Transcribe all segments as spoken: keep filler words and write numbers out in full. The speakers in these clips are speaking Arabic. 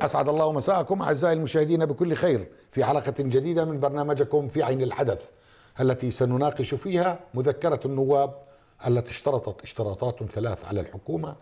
أسعد الله مساءكم أعزائي المشاهدين بكل خير في حلقة جديدة من برنامجكم في عين الحدث، التي سنناقش فيها مذكرة النواب التي اشترطت اشتراطات ثلاث على الحكومة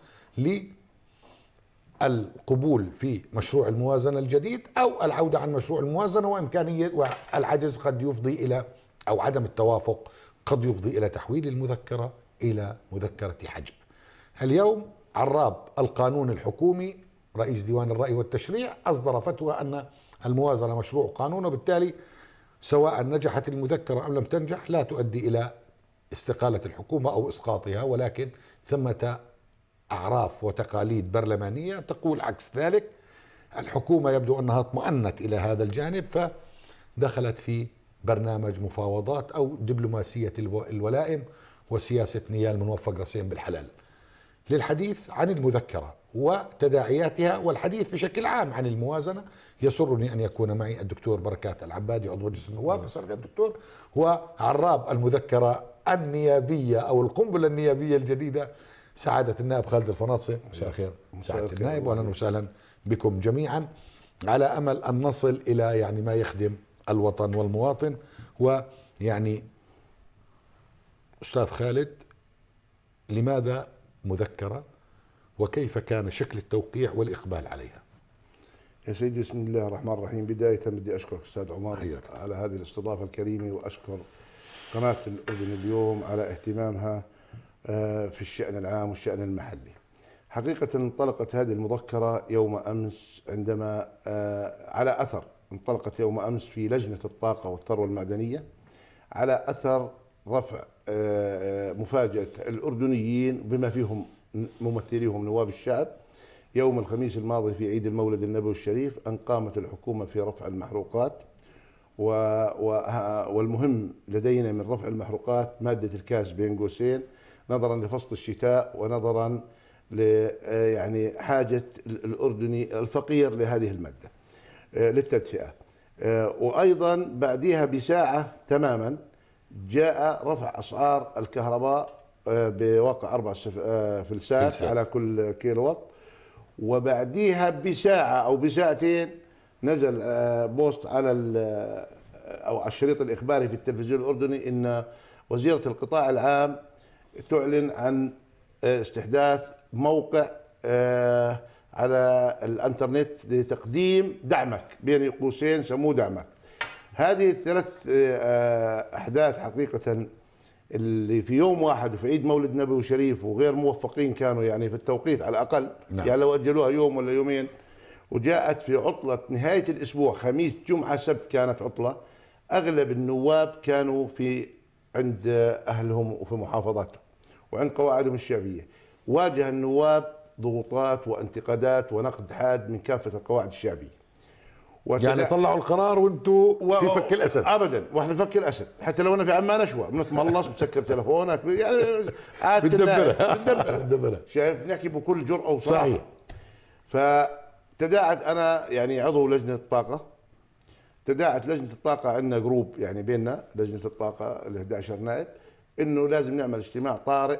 للقبول في مشروع الموازنة الجديد أو العودة عن مشروع الموازنة، وإمكانية والعجز قد يفضي إلى أو عدم التوافق قد يفضي إلى تحويل المذكرة إلى مذكرة حجب. اليوم عراب القانون الحكومي رئيس ديوان الرأي والتشريع أصدر فتوى أن الموازنة مشروع قانون، وبالتالي سواء نجحت المذكرة أم لم تنجح لا تؤدي إلى استقالة الحكومة أو إسقاطها، ولكن ثمة أعراف وتقاليد برلمانية تقول عكس ذلك. الحكومة يبدو أنها اطمأنت إلى هذا الجانب فدخلت في برنامج مفاوضات أو دبلوماسية الولائم وسياسة نيال منوفق راسين بالحلال للحديث عن المذكرة وتداعياتها والحديث بشكل عام عن الموازنة. يسرني أن يكون معي الدكتور بركات العبادي عضو مجلس النواب. مساء الخير دكتور. وعراب المذكرة النيابية أو القنبلة النيابية الجديدة سعادة النائب خالد الفناصي. مساء الخير سعادة النائب، وأهلا وسهلا بكم جميعا، على أمل أن نصل إلى يعني ما يخدم الوطن والمواطن. ويعني أستاذ خالد، لماذا مذكرة وكيف كان شكل التوقيع والإقبال عليها؟ يا سيدي بسم الله الرحمن الرحيم. بداية بدي أشكرك أستاذ عمر حياك على هذه الاستضافة الكريمة، وأشكر قناة الأردن اليوم على اهتمامها في الشأن العام والشأن المحلي. حقيقة انطلقت هذه المذكرة يوم أمس عندما على أثر انطلقت يوم أمس في لجنة الطاقة والثروة المعدنية على أثر رفع مفاجأة الأردنيين بما فيهم ممثليهم نواب الشعب يوم الخميس الماضي في عيد المولد النبوي الشريف أن قامت الحكومة في رفع المحروقات. والمهم لدينا من رفع المحروقات مادة الكاز بين قوسين، نظرا لفصل الشتاء ونظرا ل يعني حاجة الأردني الفقير لهذه المادة للتدفئة. وأيضا بعدها بساعة تماما جاء رفع أسعار الكهرباء بواقع أربع فلسات على كل كيلو وات، وبعديها بساعة أو بساعتين نزل بوست على أو على الشريط الإخباري في التلفزيون الأردني إن وزيرة القطاع العام تعلن عن استحداث موقع على الانترنت لتقديم دعمك بين قوسين سموه دعمك. هذه الثلاث أحداث حقيقة اللي في يوم واحد وفي عيد مولد نبوي شريف وغير موفقين كانوا يعني في التوقيت على الأقل. نعم. يعني لو أجلوها يوم ولا يومين، وجاءت في عطلة نهاية الأسبوع خميس جمعة سبت كانت عطلة، أغلب النواب كانوا في عند أهلهم وفي محافظاتهم وعند قواعدهم الشعبية. واجه النواب ضغوطات وانتقادات ونقد حاد من كافة القواعد الشعبية. يعني طلعوا القرار وانتم و... في فك الاسد؟ ابدا، واحنا فك الاسد حتى لو انا في عمان اشوى بنتملص بتسكر تلفونك يعني عاد بتدبرها بتدبرها شايف نحكي بكل جرأة وصراحة. صحيح. فتداعت انا يعني عضو لجنة الطاقة، تداعت لجنة الطاقة عندنا جروب يعني بيننا لجنة الطاقة ال إحدى عشر نائب انه لازم نعمل اجتماع طارئ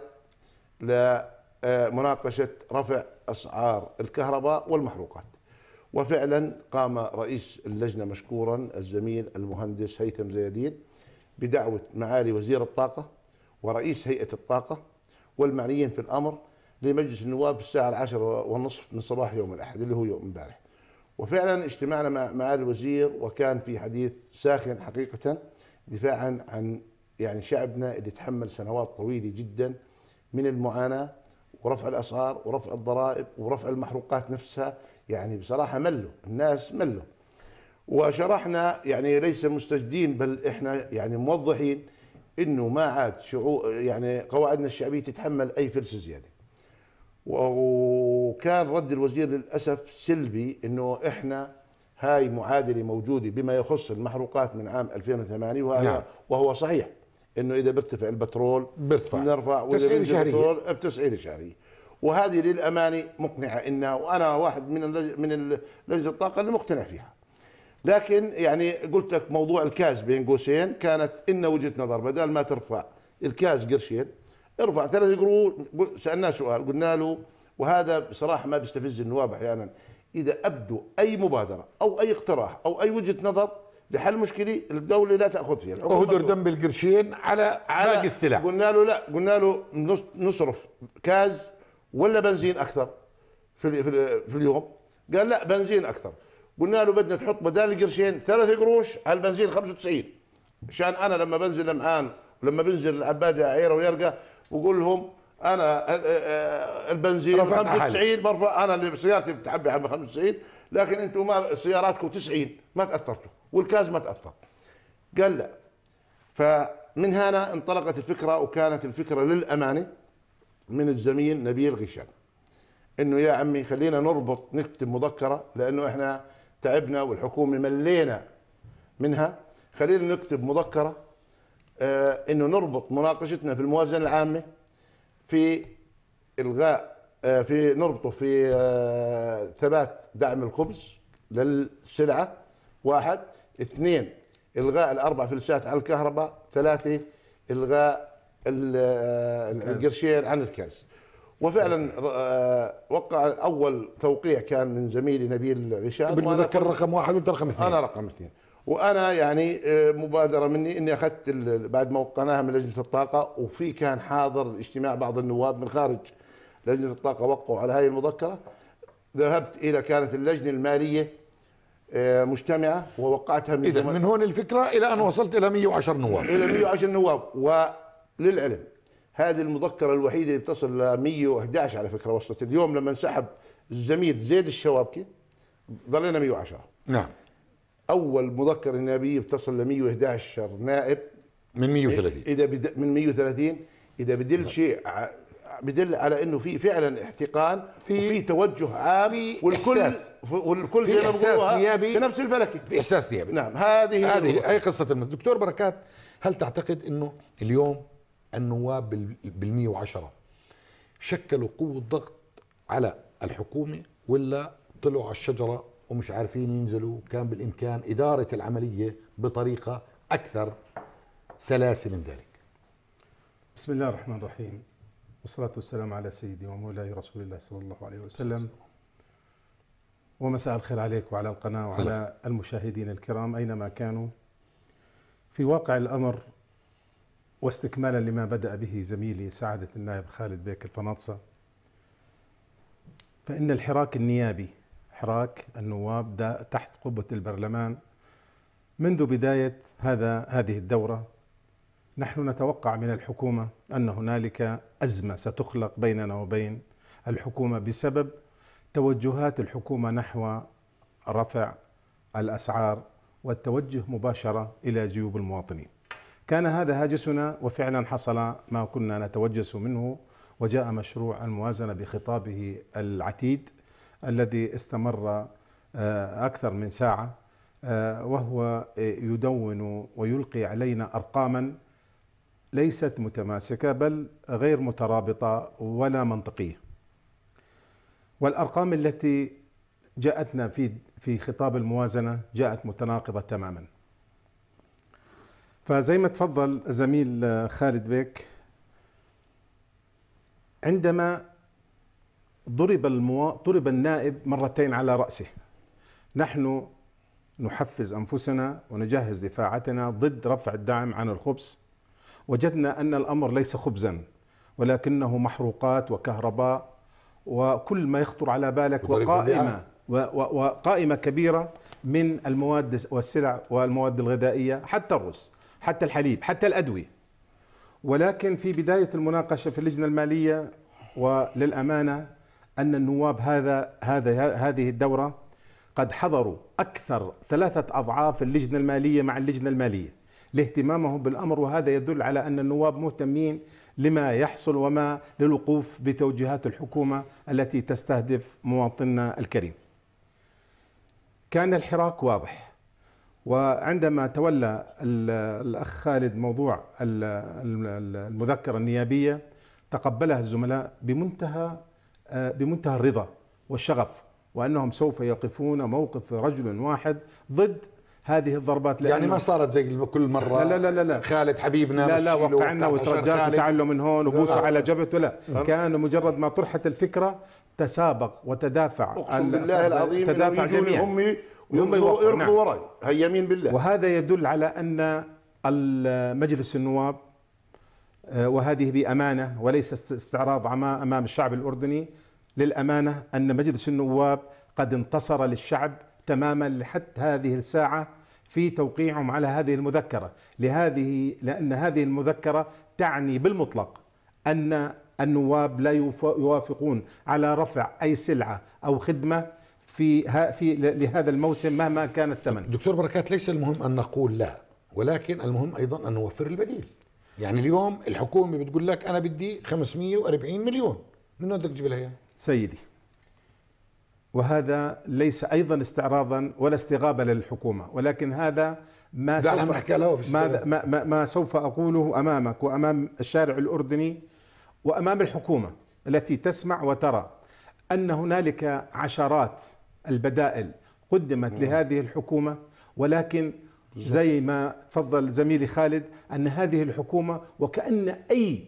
لمناقشة رفع اسعار الكهرباء والمحروقات. وفعلا قام رئيس اللجنة مشكورا الزميل المهندس هيثم زيادين بدعوة معالي وزير الطاقة ورئيس هيئة الطاقة والمعنيين في الأمر لمجلس النواب الساعة العاشرة والنصف من صباح يوم الأحد اللي هو يوم امبارح. وفعلا اجتمعنا مع معالي الوزير وكان في حديث ساخن حقيقة دفاعا عن يعني شعبنا اللي تحمل سنوات طويلة جدا من المعاناة ورفع الأسعار ورفع الضرائب ورفع المحروقات نفسها. يعني بصراحة ملوا الناس ملوا، وشرحنا يعني ليس مستجدين بل احنا يعني موضحين انه ما عاد شعور يعني قواعدنا الشعبية تتحمل اي فلس زيادة. وكان رد الوزير للأسف سلبي انه احنا هاي معادلة موجودة بما يخص المحروقات من عام ألفين وثمانية، وهو, نعم. وهو صحيح انه اذا بيرتفع البترول بيرتفع بنرفع تسعيرة شهرية بتسعيرة شهرية، وهذه للأمانة مقنعة إنها، وأنا واحد من من لجنة الطاقة اللي مقتنع فيها. لكن يعني قلت لك موضوع الكاز بين قوسين كانت إن وجهة نظر بدل ما ترفع الكاز قرشين ارفع ثلاث قروش. سألناه سؤال قلنا له، وهذا بصراحة ما بيستفز النواب أحيانا، إذا أبدوا أي مبادرة أو أي اقتراح أو أي وجهة نظر لحل مشكلة الدولة لا تأخذ فيها. أهدر دم بالقرشين على, على باقي السلع. قلنا له لا، قلنا له نصرف كاز ولا بنزين أكثر في, في, في اليوم؟ قال لا بنزين أكثر. قلنا له بدنا تحط بدال القرشين ثلاث قروش على البنزين خمسة وتسعين، عشان أنا لما بنزل لمعان ولما بنزل العبادة عيرة ويرقى وقول لهم أنا البنزين خمسة وتسعين برفع، أنا سيارتي بتعبي على خمسة وتسعين، لكن أنتم ما سياراتكم تسعين ما تأثرتوا والكاز ما تأثر. قال لا. فمن هنا انطلقت الفكرة، وكانت الفكرة للأمانة من الزميل نبيل غيشان، إنه يا عمي خلينا نربط نكتب مذكرة، لأنه إحنا تعبنا والحكومة ملينا منها، خلينا نكتب مذكرة آه إنه نربط مناقشتنا في الموازنة العامة في إلغاء آه في نربطه في آه ثبات دعم الخبز للسلعة، واحد. اثنين إلغاء الأربع فلسات عن الكهرباء. ثلاثة إلغاء القرشين عن الكاز. وفعلا وقع اول توقيع كان من زميلي نبيل غيشان بالمذكره رقم واحد وانت رقم اثنين. انا رقم اثنين. وانا يعني مبادره مني اني اخذت بعد ما وقعناها من لجنه الطاقه، وفي كان حاضر اجتماع بعض النواب من خارج لجنه الطاقه وقعوا على هذه المذكره، ذهبت الى كانت اللجنه الماليه مجتمعه ووقعتها من اذا من هون الفكره الى ان وصلت الى مئة وعشرة نواب. الى مئة وعشرة نواب. وللعلم هذه المذكرة الوحيدة اللي بتصل ل مئة وأحد عشر على فكرة وصلت اليوم، لما انسحب الزميل زيد الشوابكي ضلينا مئة وعشرة. نعم. أول مذكرة نيابية بتصل ل مئة وأحد عشر نائب من مئة وثلاثين. إذا بد... من مئة وثلاثين إذا بدل نعم. شيء بدل على إنه في فعلا احتقان في وفي توجه عام في والكل إحساس. والكل في إحساس نيابي في نفس الفلكي. في إحساس نيابي. نعم. هذه هذه أي قصة المس. دكتور بركات، هل تعتقد إنه اليوم النواب بالمئة وعشرة شكلوا قوة ضغط على الحكومة، ولا طلعوا على الشجرة ومش عارفين ينزلوا؟ كان بالإمكان إدارة العملية بطريقة أكثر سلاسة من ذلك. بسم الله الرحمن الرحيم، والصلاة والسلام على سيدي ومولاي رسول الله صلى الله عليه وسلم. ومساء الخير عليك وعلى القناة وعلى المشاهدين الكرام أينما كانوا. في واقع الأمر واستكمالا لما بدأ به زميلي سعادة النائب خالد بيك الفناطسة، فإن الحراك النيابي، حراك النواب تحت قبة البرلمان منذ بداية هذا هذه الدورة، نحن نتوقع من الحكومة أن هنالك أزمة ستخلق بيننا وبين الحكومة بسبب توجهات الحكومة نحو رفع الأسعار والتوجه مباشرة إلى جيوب المواطنين. كان هذا هاجسنا، وفعلا حصل ما كنا نتوجس منه، وجاء مشروع الموازنة بخطابه العتيد الذي استمر أكثر من ساعة، وهو يدون ويلقي علينا أرقاما ليست متماسكة بل غير مترابطة ولا منطقية. والأرقام التي جاءتنا في في خطاب الموازنة جاءت متناقضة تماما. فزي ما تفضل زميل خالد بيك، عندما ضرب الموا... ضرب النائب مرتين على رأسه، نحن نحفز أنفسنا ونجهز دفاعاتنا ضد رفع الدعم عن الخبز، وجدنا أن الأمر ليس خبزا ولكنه محروقات وكهرباء وكل ما يخطر على بالك، وقائمة وقائمة كبيرة من المواد والسلع والمواد الغذائية، حتى الرز، حتى الحليب، حتى الأدوية. ولكن في بداية المناقشة في اللجنة المالية، وللأمانة أن النواب هذا هذا هذه الدورة قد حضروا أكثر ثلاثة أضعاف اللجنة المالية مع اللجنة المالية لاهتمامهم بالأمر، وهذا يدل على أن النواب مهتمين لما يحصل وما للوقوف بتوجيهات الحكومة التي تستهدف مواطننا الكريم. كان الحراك واضح، وعندما تولى الأخ خالد موضوع المذكرة النيابية تقبلها الزملاء بمنتهى بمنتهى الرضا والشغف، وأنهم سوف يقفون موقف رجل واحد ضد هذه الضربات. يعني ما صارت زي كل مره لا لا لا لا خالد حبيبنا لا لا وقعنا وترجاك وتعلوا من هون وبوسوا على جبهته، لا كان مجرد ما طرحت الفكره تسابق وتدافع. اقسم بالله العظيم تدافع جميعا هم يركضوا نعم. وراي هي يمين بالله. وهذا يدل على ان مجلس النواب، وهذه بامانه وليس استعراض امام الشعب الاردني، للامانه ان مجلس النواب قد انتصر للشعب تماما لحد هذه الساعه في توقيعهم على هذه المذكره، لهذه لان هذه المذكره تعني بالمطلق ان النواب لا يوافقون على رفع اي سلعه او خدمه في في لهذا الموسم مهما كان الثمن. دكتور بركات، ليس المهم ان نقول لا، ولكن المهم ايضا ان نوفر البديل. يعني اليوم الحكومه بتقول لك انا بدي خمسمئة وأربعين مليون، من وين بدك تجيب لها اياها؟ سيدي، وهذا ليس ايضا استعراضا ولا استغابه للحكومه، ولكن هذا ما سوف ما, ما, ما سوف اقوله امامك وامام الشارع الاردني وامام الحكومه التي تسمع وترى ان هنالك عشرات البدائل قدمت لهذه الحكومه، ولكن زي ما تفضل زميلي خالد ان هذه الحكومه وكأن اي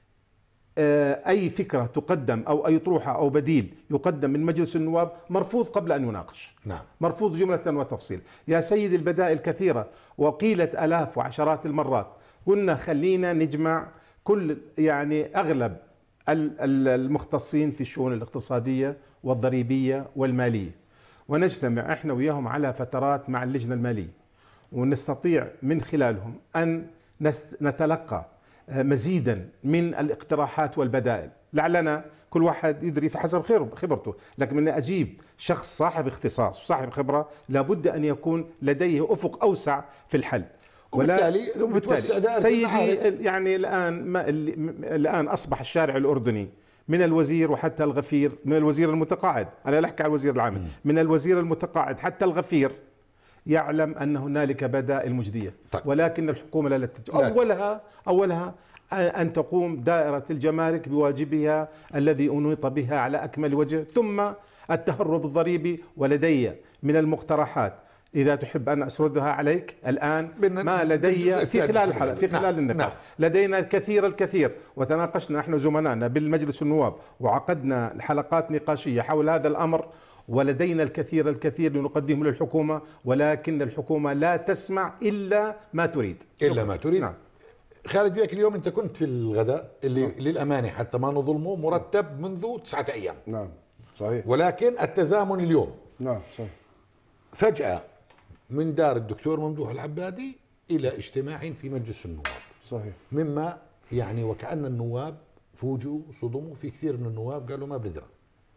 اي فكره تقدم او اي طروحه او بديل يقدم من مجلس النواب مرفوض قبل ان يناقش. نعم. مرفوض جمله وتفصيل. يا سيدي البدائل كثيره وقيلت الاف وعشرات المرات، قلنا خلينا نجمع كل يعني اغلب المختصين في الشؤون الاقتصاديه والضريبيه والماليه، ونجتمع احنا وياهم على فترات مع اللجنه الماليه، ونستطيع من خلالهم ان نتلقى مزيدا من الاقتراحات والبدائل، لعلنا كل واحد يدري في حسب خبرته، لكن من أجيب شخص صاحب اختصاص وصاحب خبرة لابد أن يكون لديه أفق أوسع في الحل. وبالتالي وبالتالي سيدي يعني الآن ما الآن أصبح الشارع الأردني من الوزير وحتى الغفير، من الوزير المتقاعد، أنا لا أحكي على الوزير العامل، من الوزير المتقاعد حتى الغفير يعلم أن هنالك بدائل مجدية. طيب. ولكن الحكومة لا تتج... أولها أولها أن تقوم دائرة الجمارك بواجبها الذي أنيط بها على أكمل وجه، ثم التهرب الضريبي. ولدي من المقترحات إذا تحب أن أسردها عليك الآن ما لدي في خلال الحلقة في خلال نعم. النقاش نعم. لدينا الكثير الكثير، وتناقشنا نحن زملائنا بالمجلس النواب وعقدنا حلقات نقاشية حول هذا الأمر، ولدينا الكثير الكثير لنقدمه للحكومة، ولكن الحكومة لا تسمع إلا ما تريد. إلا ما تريد. نعم. خالد بيك، اليوم أنت كنت في الغداء اللي نعم. للأمانة حتى ما نظلمه مرتب منذ تسعة أيام. نعم صحيح. ولكن التزامن اليوم. نعم صحيح. فجأة من دار الدكتور ممدوح العبادي إلى اجتماع في مجلس النواب. صحيح. مما يعني وكأن النواب فوجئوا صدموا، في كثير من النواب قالوا ما بندرى.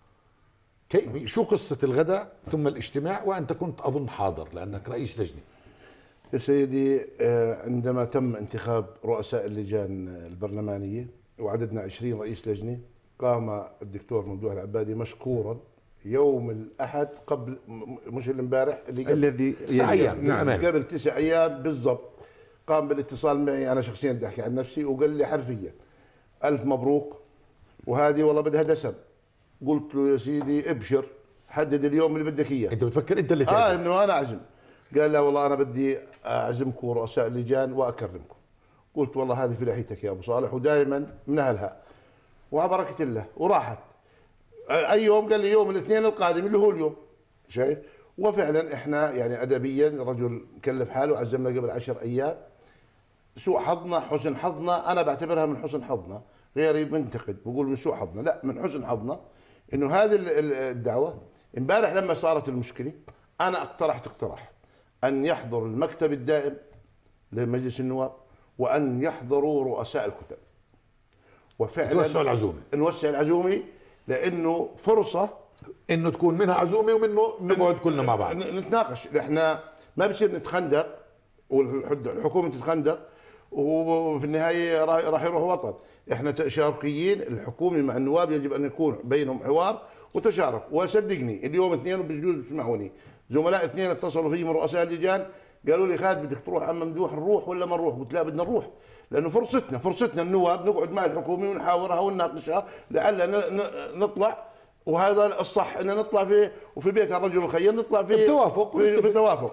كي شو قصة الغداء ثم الاجتماع، وأنت كنت أظن حاضر لأنك رئيس لجنة؟ يا سيدي، عندما تم انتخاب رؤساء اللجان البرلمانية وعددنا عشرين رئيس لجنة، قام الدكتور ممدوح العبادي مشكورا يوم الأحد قبل مش الامبارح اللي قبل الذي تسع أيام نعم قبل تسع أيام بالضبط، قام بالاتصال معي أنا شخصيا بدي أحكي عن نفسي، وقال لي حرفيا ألف مبروك، وهذه والله بدها دسم. قلت له يا سيدي ابشر، حدد اليوم اللي بدك اياه. انت بتفكر انت اللي تعزم؟ اه انه انا اعزم. قال لا والله انا بدي اعزمكم رؤساء اللجان واكرمكم. قلت والله هذه في لحيتك يا ابو صالح، ودائما من اهلها وعلى بركه الله. وراحت اي يوم، قال لي يوم الاثنين القادم اللي هو اليوم، شايف؟ وفعلا احنا يعني ادبيا رجل مكلف حاله، عزمنا قبل عشر ايام. سوء حظنا حسن حظنا، انا بعتبرها من حسن حظنا، غيري منتقد بقول من سوء حظنا، لا من حسن حظنا انه هذه الدعوه. امبارح لما صارت المشكله انا اقترحت اقتراح ان يحضر المكتب الدائم لمجلس النواب وان يحضروا رؤساء الكتب، وفعلا توسع العزومه نوسع العزومه، لانه فرصه انه تكون منها عزومه ومنه نقعد كلنا مع بعض نتناقش. احنا ما بصير نتخندق والحكومه تتخندق وفي النهايه راح يروح وطن. احنا تشاركيين، الحكومه مع النواب يجب ان يكون بينهم حوار وتشارك. وصدقني اليوم اثنين بجوز بيسمعوني زملاء اثنين اتصلوا فيهم رؤساء اللجان قالوا لي خالد بدك تروح عم ممدوح نروح ولا ما نروح؟ قلت لا بدنا نروح، لانه فرصتنا فرصتنا النواب نقعد مع الحكومه ونحاورها ونناقشها لعل نطلع، وهذا الصح ان نطلع فيه، وفي بيت الرجل الخير نطلع فيه بتوافق في, في توافق.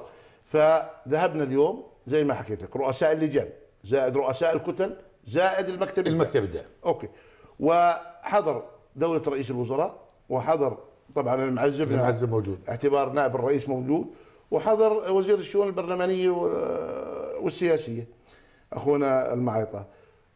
فذهبنا اليوم زي ما حكيت لك رؤساء اللجان زائد رؤساء الكتل زائد المكتب المكتب الدائم. اوكي. وحضر دوله رئيس الوزراء، وحضر طبعا المعزب المعزب موجود اعتبار نائب الرئيس موجود، وحضر وزير الشؤون البرلمانيه والسياسيه اخونا المعيطه.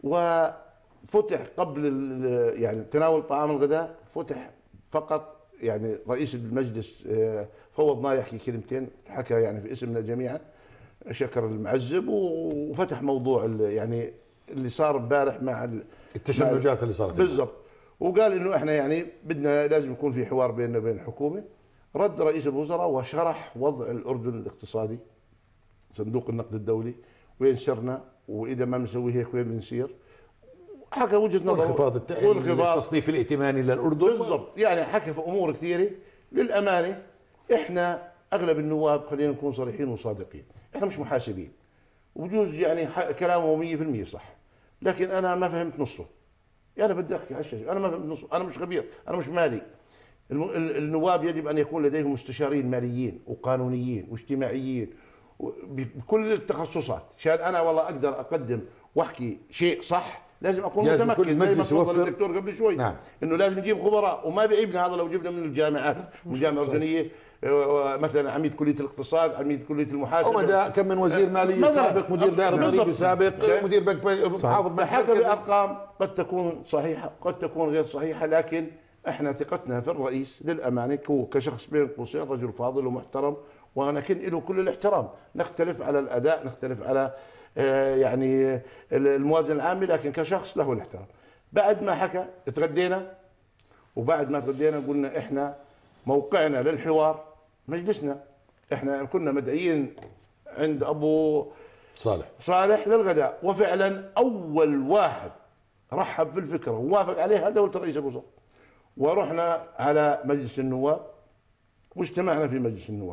وفتح قبل يعني تناول طعام الغداء فتح فقط يعني رئيس المجلس فوضنا يحكي كلمتين، حكى يعني في اسمنا جميعا، شكر المعزب وفتح موضوع يعني اللي صار امبارح مع التشنجات اللي صارت بالضبط، وقال انه احنا يعني بدنا لازم يكون في حوار بيننا وبين الحكومه. رد رئيس الوزراء وشرح وضع الاردن الاقتصادي، صندوق النقد الدولي وين سرنا واذا ما بنسوي هيك وين بنصير، حكى وجهه نظره والانخفاض التصنيف الائتماني للاردن بالضبط. يعني حكى في امور كثيره. للامانه احنا اغلب النواب خلينا نكون صريحين وصادقين، احنا مش محاسبين، وبجوز يعني كلامه مية بالمية صح، لكن انا ما فهمت نصه. انا بدي احكي على الشيء، انا ما فهمت نصه، انا مش خبير، انا مش مالي. النواب يجب ان يكون لديهم مستشارين ماليين وقانونيين واجتماعيين بكل التخصصات، عشان انا والله اقدر اقدم واحكي شيء صح لازم اكون لازم متمكن. كل مجلس زي ما تفضل يوفر الدكتور قبل شوي نعم. انه لازم نجيب خبراء، وما بيعيبنا هذا لو جبنا من الجامعات، من الجامعه الاردنيه مثلا عميد كليه الاقتصاد، عميد كليه المحاسبه، ومدى كم من وزير ماليه سابق، مدير دائره ضريبي سابق، مدير بنك محافظ بنك حكى بارقام قد تكون صحيحه قد تكون غير صحيحه، لكن احنا ثقتنا في الرئيس للامانه هو كشخص بين قوسين رجل فاضل ومحترم، وانا كن له كل الاحترام. نختلف على الاداء، نختلف على يعني الموازنه العامه، لكن كشخص له الاحترام. بعد ما حكى تغدينا، وبعد ما تغدينا قلنا احنا موقعنا للحوار مجلسنا. احنا كنا مدعيين عند ابو صالح صالح للغداء، وفعلا اول واحد رحب في الفكره ووافق عليها دوله رئيس الوزراء. ورحنا على مجلس النواب واجتمعنا في مجلس النواب.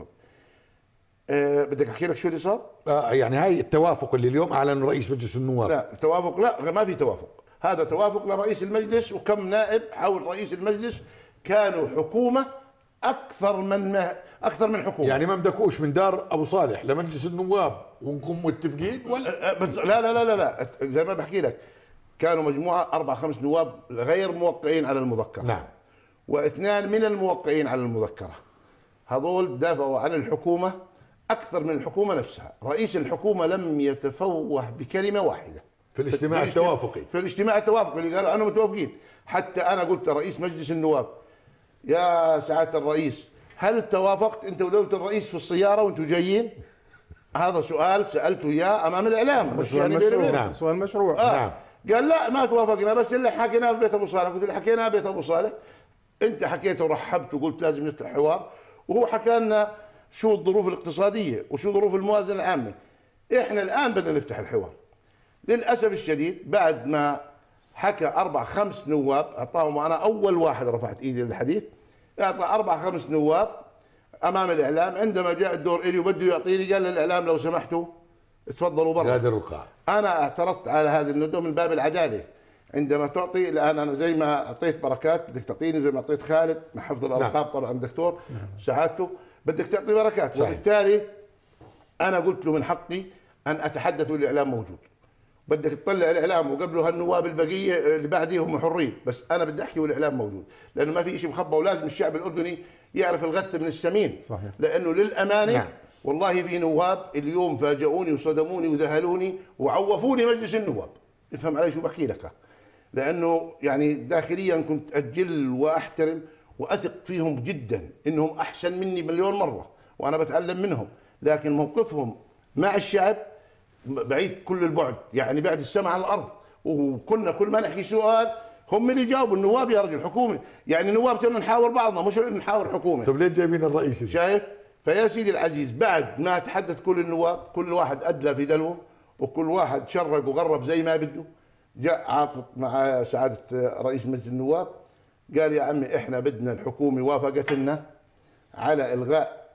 أه بدك احكي لك شو اللي صار؟ آه يعني هاي التوافق اللي اليوم اعلن رئيس مجلس النواب. لا توافق، لا ما في توافق، هذا توافق لرئيس المجلس وكم نائب حول رئيس المجلس، كانوا حكومه اكثر من ما اكثر من حكومه. يعني ما بدكوش من دار ابو صالح لمجلس النواب ونكون متفقين ولا؟ بس لا لا لا لا, لا. زي ما بحكي لك كانوا مجموعه اربع خمس نواب غير موقعين على المذكره. نعم. واثنان من الموقعين على المذكره. هذول دافعوا عن الحكومه اكثر من الحكومه نفسها. رئيس الحكومه لم يتفوه بكلمه واحده في الاجتماع التوافقي. في الاجتماع التوافقي اللي قالوا انهم متوافقين. حتى انا قلت لرئيس مجلس النواب يا سعاده الرئيس هل توافقت انت ودوله الرئيس في السياره وانتم جايين؟ هذا سؤال سالته اياه امام الاعلام، مش يعني مشروع. نعم. سؤال مشروع. آه. نعم. قال لا ما توافقنا، بس اللي حكيناه في بيت ابو صالح. قلت له حكيناه في بيت ابو صالح، انت حكيت ورحبت وقلت لازم نفتح حوار، وهو حكى لنا شو الظروف الاقتصاديه وشو ظروف الموازنه العامه. احنا الان بدنا نفتح الحوار. للاسف الشديد بعد ما حكى اربع خمس نواب اعطاهم، انا اول واحد رفعت ايدي للحديث، اعطى اربع خمس نواب امام الاعلام. عندما جاء الدور الي وبده يعطيني قال للاعلام لو سمحتوا تفضلوا برا. غادر القاعه. انا اعترضت على هذه الندوه من باب العداله. عندما تعطي الان انا زي ما اعطيت بركات بدك تعطيني، زي ما اعطيت خالد مع حفظ الالقاب. نعم. طبعا دكتور سعادته بدك تعطي بركات. صحيح. وبالتالي انا قلت له من حقي ان اتحدث والاعلام موجود. بدك تطلع الاعلام وقبله هالنواب البقيه اللي بعدي هم حرين، بس انا بدي احكي والاعلام موجود، لانه ما في شيء مخبى، ولازم الشعب الاردني يعرف الغث من السمين. صحيح. لانه للامانه نعم. والله في نواب اليوم فاجئوني وصدموني وذهلوني وعوفوني مجلس النواب. افهم علي شو بحكي لك، لانه يعني داخليا كنت اجل واحترم واثق فيهم جدا انهم احسن مني مليون مره وانا بتعلم منهم، لكن موقفهم مع الشعب بعيد كل البعد، يعني بعد السماء عن الارض. وكنا كل ما نحكي سؤال هم اللي جاوبوا. النواب يا رجل حكومه، يعني النواب صرنا نحاور بعضنا مش نحاور حكومه. طيب ليه جايبين الرئيس؟ شايف؟ فيا سيدي العزيز بعد ما تحدث كل النواب كل واحد ادلى في دلوه وكل واحد شرق وغرب زي ما بده، جاء عاقد مع سعاده رئيس مجلس النواب قال يا عمي احنا بدنا الحكومه وافقت لنا على الغاء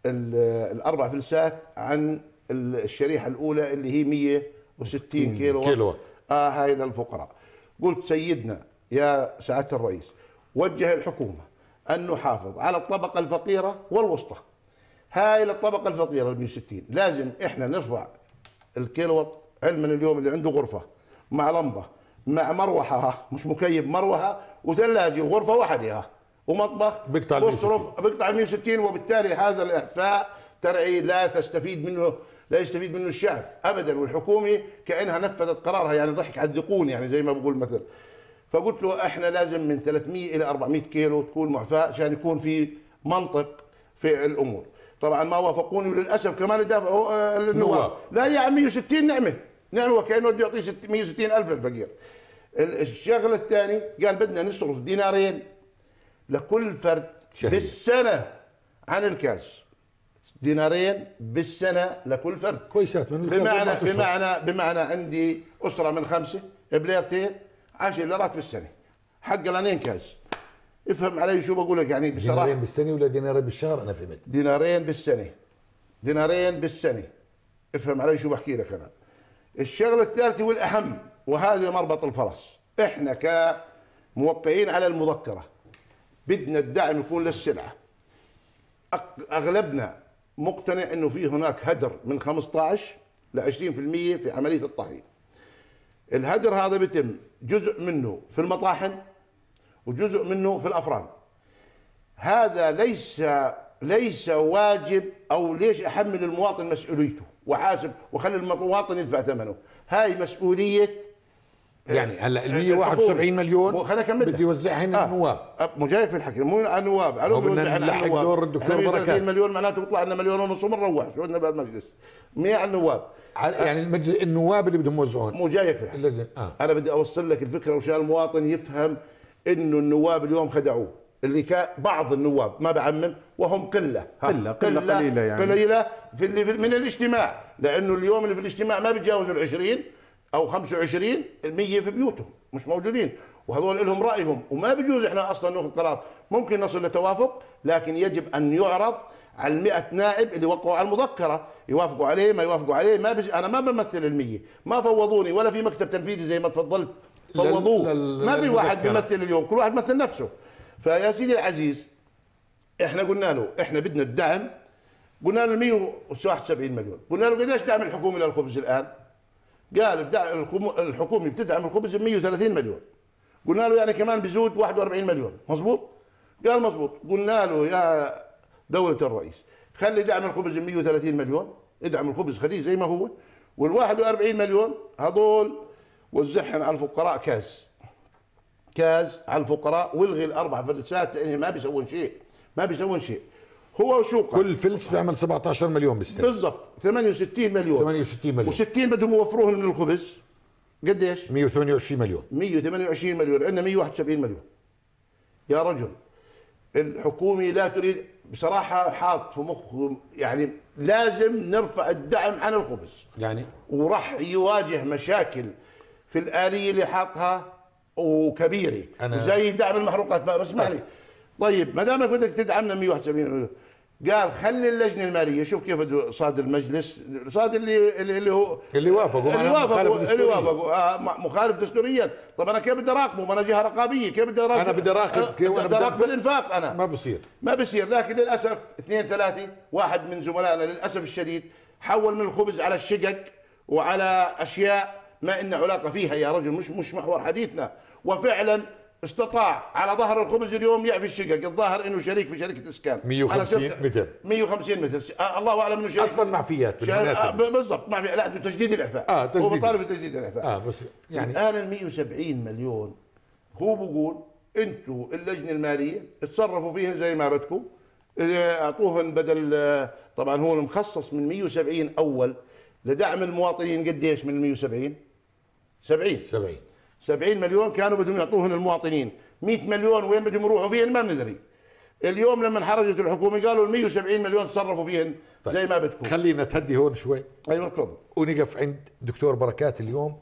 الاربع فلسات عن الشريحه الاولى اللي هي مية وستين كيلو كيلو اه هاي للفقراء. قلت سيدنا يا سعاده الرئيس وجه الحكومه ان نحافظ على الطبقه الفقيره والوسطى، هاي للطبقه الفقيره ال مئة وستين. لازم احنا نرفع الكيلو وات، علما اليوم اللي عنده غرفه مع لمبه مع مروحه، مش مكيف، مروحه وثلاجه وغرفه وحدها ومطبخ، بيقطع بيصرف بيقطع مئة وستين، وبالتالي هذا الاعفاء ترعي لا تستفيد منه، لا يستفيد منه الشعب ابدا، والحكومه كانها نفذت قرارها، يعني ضحك على الدقون يعني زي ما بقول مثل. فقلت له احنا لازم من ثلاثمئة الى أربعمئة كيلو تكون معفاة عشان يكون في منطق في الامور. طبعا ما وافقوني، وللاسف كمان يدافعوا النواب. لا يا عم مئة وستين نعمه نعمه، وكانه بده يعطيه مئة وستين الف للفقير. الشغله الثاني قال بدنا نصرف دينارين لكل فرد شهيد بالسنه عن الكاس، دينارين بالسنه لكل فرد. كويسات من بمعنى بمعنى بمعنى عندي اسره من خمسه بليرتين عشرة ليرات في السنه، حق لانين كاس. افهم علي شو بقول لك يعني بصراحه. دينارين بالسنه ولا دينارين بالشهر؟ انا فهمت. دينارين بالسنه، دينارين بالسنه. افهم علي شو بحكي لك انا. الشغله الثالثه والاهم، وهذا مربط الفرس، احنا كموقعين على المذكره بدنا الدعم يكون للسلعه. اغلبنا مقتنع انه في هناك هدر من خمسة عشر ل عشرين بالمئة في عمليه الطحين. الهدر هذا بيتم جزء منه في المطاحن وجزء منه في الافران. هذا ليس ليس واجب، او ليش احمل المواطن مسؤوليته وحاسب وخلي المواطن يدفع ثمنه؟ هاي مسؤوليه. يعني هلا ال مئة وواحد وسبعين مليون خلينا نكمل، بده يوزعهن آه. النواب. مو جايك في الحكي، مو على النواب، على بدنا نلحق دور الدكتور بركات. ثلاثين مليون معناته بيطلع لنا مليون ونص وبنروح شو بدنا بالمجلس. مية على النواب، يعني المجلس النواب اللي بدهم يوزعون. مو جايك في الحكي. لازم آه. انا بدي اوصل لك الفكره وشان المواطن يفهم انه النواب اليوم خدعوه. اللي كان بعض النواب، ما بعمم، وهم قله قله قله قليله يعني قليله في اللي في من الاجتماع، لانه اليوم اللي في الاجتماع ما بيتجاوزوا ال عشرين او خمسة وعشرين بالمئة في بيوتهم مش موجودين، وهذول لهم رايهم، وما بيجوز احنا اصلا ناخذ قرار. ممكن نصل لتوافق، لكن يجب ان يعرض على المئة نائب اللي وقعوا على المذكره، يوافقوا عليه ما يوافقوا عليه. ما بج... انا ما بمثل المية، ما فوضوني ولا في مكتب تنفيذي زي ما تفضلت فوضوه. لل... ما في واحد بيمثل اليوم، كل واحد بيمثل نفسه. فيا سيدي العزيز، احنا قلنا له احنا بدنا الدعم، قلنا له مئة وواحد وسبعين مليون. قلنا له قديش دعم الحكومه للخبز الان؟ قال الدعم الحكومي بتدعم الخبز ب مئة وثلاثين مليون. قلنا له يعني كمان بزود واحد وأربعين مليون، مزبوط؟ قال مزبوط. قلنا له يا دولة الرئيس خلي دعم الخبز ب مئة وثلاثين مليون، ادعم الخبز خليه زي ما هو، وال واحد وأربعين مليون هذول وزعهم على الفقراء كاز كاز على الفقراء، والغي الاربع فلسات لانهم ما بيسوون شيء، ما بيسوون شيء. هو وشو كل فلس بيعمل سبعة عشر مليون بالسنه بالضبط، ثمانية وستين مليون ثمانية وستين مليون و60 بدهم يوفروهم من الخبز. قديش؟ مئة وثمانية وعشرين مليون مئة وثمانية وعشرين مليون، عندنا مئة وواحد وسبعين مليون. يا رجل الحكومه لا تريد بصراحه، حاط في مخه يعني لازم نرفع الدعم عن الخبز يعني، وراح يواجه مشاكل في الآلية اللي حاطها وكبيره زي دعم المحروقات. بس اسمح لي، طيب ما دامك بدك تدعمنا مئة وواحد وسبعين مليون، قال خلي اللجنه الماليه، شوف كيف صاد المجلس، صاد اللي اللي هو اللي وافقوا اللي وافقوا اللي وافقوا آه مخالف دستوريا. طب انا كيف بدي اراقبه؟ ما انا جهه رقابيه، كيف بدي اراقب؟ انا بدي اراقب كيف بدي اراقب الانفاق. انا ما بصير ما بصير. لكن للاسف اثنين ثلاثه، واحد من زملائنا للاسف الشديد حول من الخبز على الشقق وعلى اشياء ما إن علاقه فيها يا رجل، مش مش محور حديثنا. وفعلا استطاع على ظهر الخبز اليوم يعفي الشقق، الظاهر انه شريك في شركه اسكان مئة وخمسين متر مئة وخمسين متر. آه الله اعلم انه شريك اصلا معفيات بالمناسبه. آه بالضبط معفي، لا تجديد الاعفاء. اه تجديد، هو بطالب بتجديد الاعفاء. اه بس يعني الان ال مئة وسبعين مليون هو بقول انتم اللجنه الماليه اتصرفوا فيهم زي ما بدكم، اعطوهم بدل. طبعا هو المخصص من مئة وسبعين اول لدعم المواطنين. قديش من ال مئة وسبعين؟ سبعين سبعين سبعين مليون كانوا بدهم يعطوهن المواطنين. مئة مليون وين بدهم يروحوا فيهن ما بندري. اليوم لما انحرجت الحكومه قالوا ال مئة وسبعين مليون تصرفوا فيهن طيب. زي ما بدكم. خلينا نتهدي هون شوي. ايوه تفضل. ونقف عند دكتور بركات اليوم.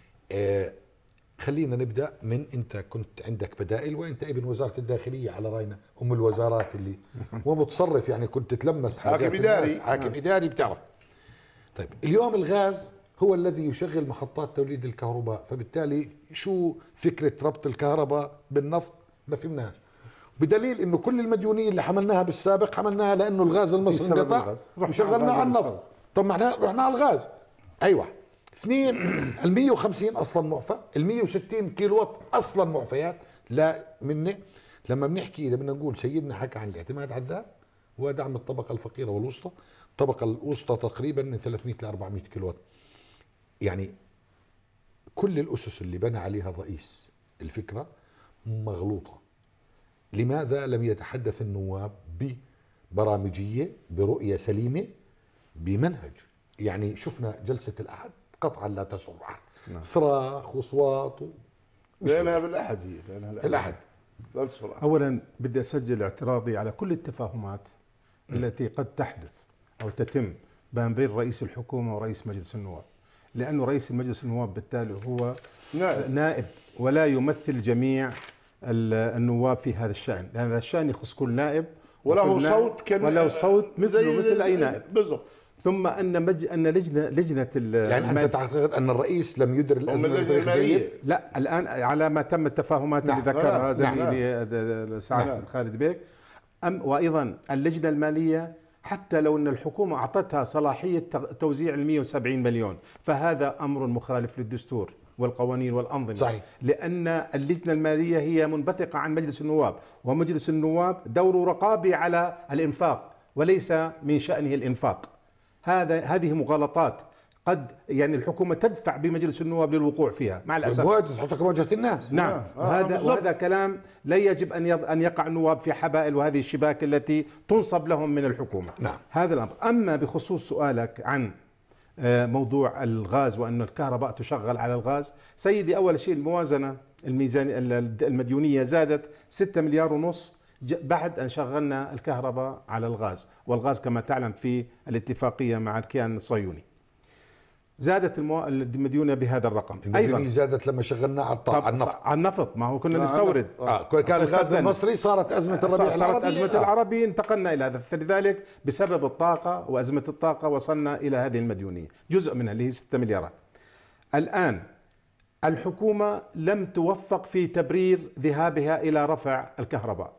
آه خلينا نبدا من انت كنت عندك بدائل، وانت ابن وزاره الداخليه على راينا، ام الوزارات اللي ومتصرف يعني، كنت تلمس حاجات حاكم اداري حاكم اداري بتعرف. طيب اليوم الغاز هو الذي يشغل محطات توليد الكهرباء، فبالتالي شو فكرة ربط الكهرباء بالنفط ما فهمناش. بدليل انه كل المديونيه اللي حملناها بالسابق حملناها لانه الغاز المصري انقطع وشغلنا على النفط. طب ما احنا رحنا على الغاز. ايوه. اثنين، ال مية وخمسين اصلا معفى، ال مية وستين كيلو وات اصلا معفيات. لا مني لما بنحكي اذا بدنا نقول سيدنا حكى عن الاعتماد على الذهب ودعم الطبقه الفقيره والوسطى، الطبقه الوسطى تقريبا من ثلاثمية ل أربعمية كيلو وات. يعني كل الاسس اللي بنى عليها الرئيس الفكره مغلوطه. لماذا لم يتحدث النواب ببرامجيه، برؤيه سليمه، بمنهج؟ يعني شفنا جلسه الاحد قطعا لا تسر احد، نعم. صراخ واصوات و... لانها بالاحد هي لانها الاحد. اولا بدي اسجل اعتراضي على كل التفاهمات التي قد تحدث او تتم بين رئيس الحكومه ورئيس مجلس النواب، لانه رئيس مجلس النواب بالتالي هو نائب, نائب ولا يمثل جميع النواب في هذا الشأن، لأن هذا الشأن يخص كل نائب وله صوت كان وله صوت مثله مثل أي نائب بالضبط. ثم أن مج... أن لجنة لجنة يعني أنت تعتقد أن الرئيس لم يدر الأزمة المالية؟ لا، الآن على ما تم التفاهمات نعم. اللي ذكرها زميلي سعد نعم. خالد بيك. أم وأيضا اللجنة المالية حتى لو أن الحكومة أعطتها صلاحية توزيع ال مئة وسبعين مليون فهذا أمر مخالف للدستور والقوانين والأنظمة. صحيح. لأن اللجنة المالية هي منبثقة عن مجلس النواب، ومجلس النواب دوره رقابي على الإنفاق وليس من شأنه الإنفاق. هذا هذه مغالطات قد يعني الحكومة تدفع بمجلس النواب للوقوع فيها مع الأسف. تحطك مواجهة الناس. نعم. آه. وهذا آه وهذا كلام لا يجب أن أن يقع النواب في حبائل وهذه الشباك التي تنصب لهم من الحكومة. نعم. هذا الأمر. أما بخصوص سؤالك عن موضوع الغاز وأن الكهرباء تشغل على الغاز، سيدي أول شيء الموازنة الميزانية المديونية زادت ستة مليار ونص بعد أن شغلنا الكهرباء على الغاز، والغاز كما تعلم في الاتفاقية مع الكيان الصهيوني. زادت المو... المديونية بهذا الرقم. أيضا زادت لما شغلنا على الطاقة على النفط. على النفط، ما هو كنا آه نستورد. آه. كان الغاز المصري صارت أزمة الربيع صارت العربي. صارت أزمة آه. العربي انتقلنا إلى هذا، فلذلك بسبب الطاقة وأزمة الطاقة وصلنا إلى هذه المديونية، جزء منها اللي هي ستة مليارات. الآن الحكومة لم توفق في تبرير ذهابها إلى رفع الكهرباء،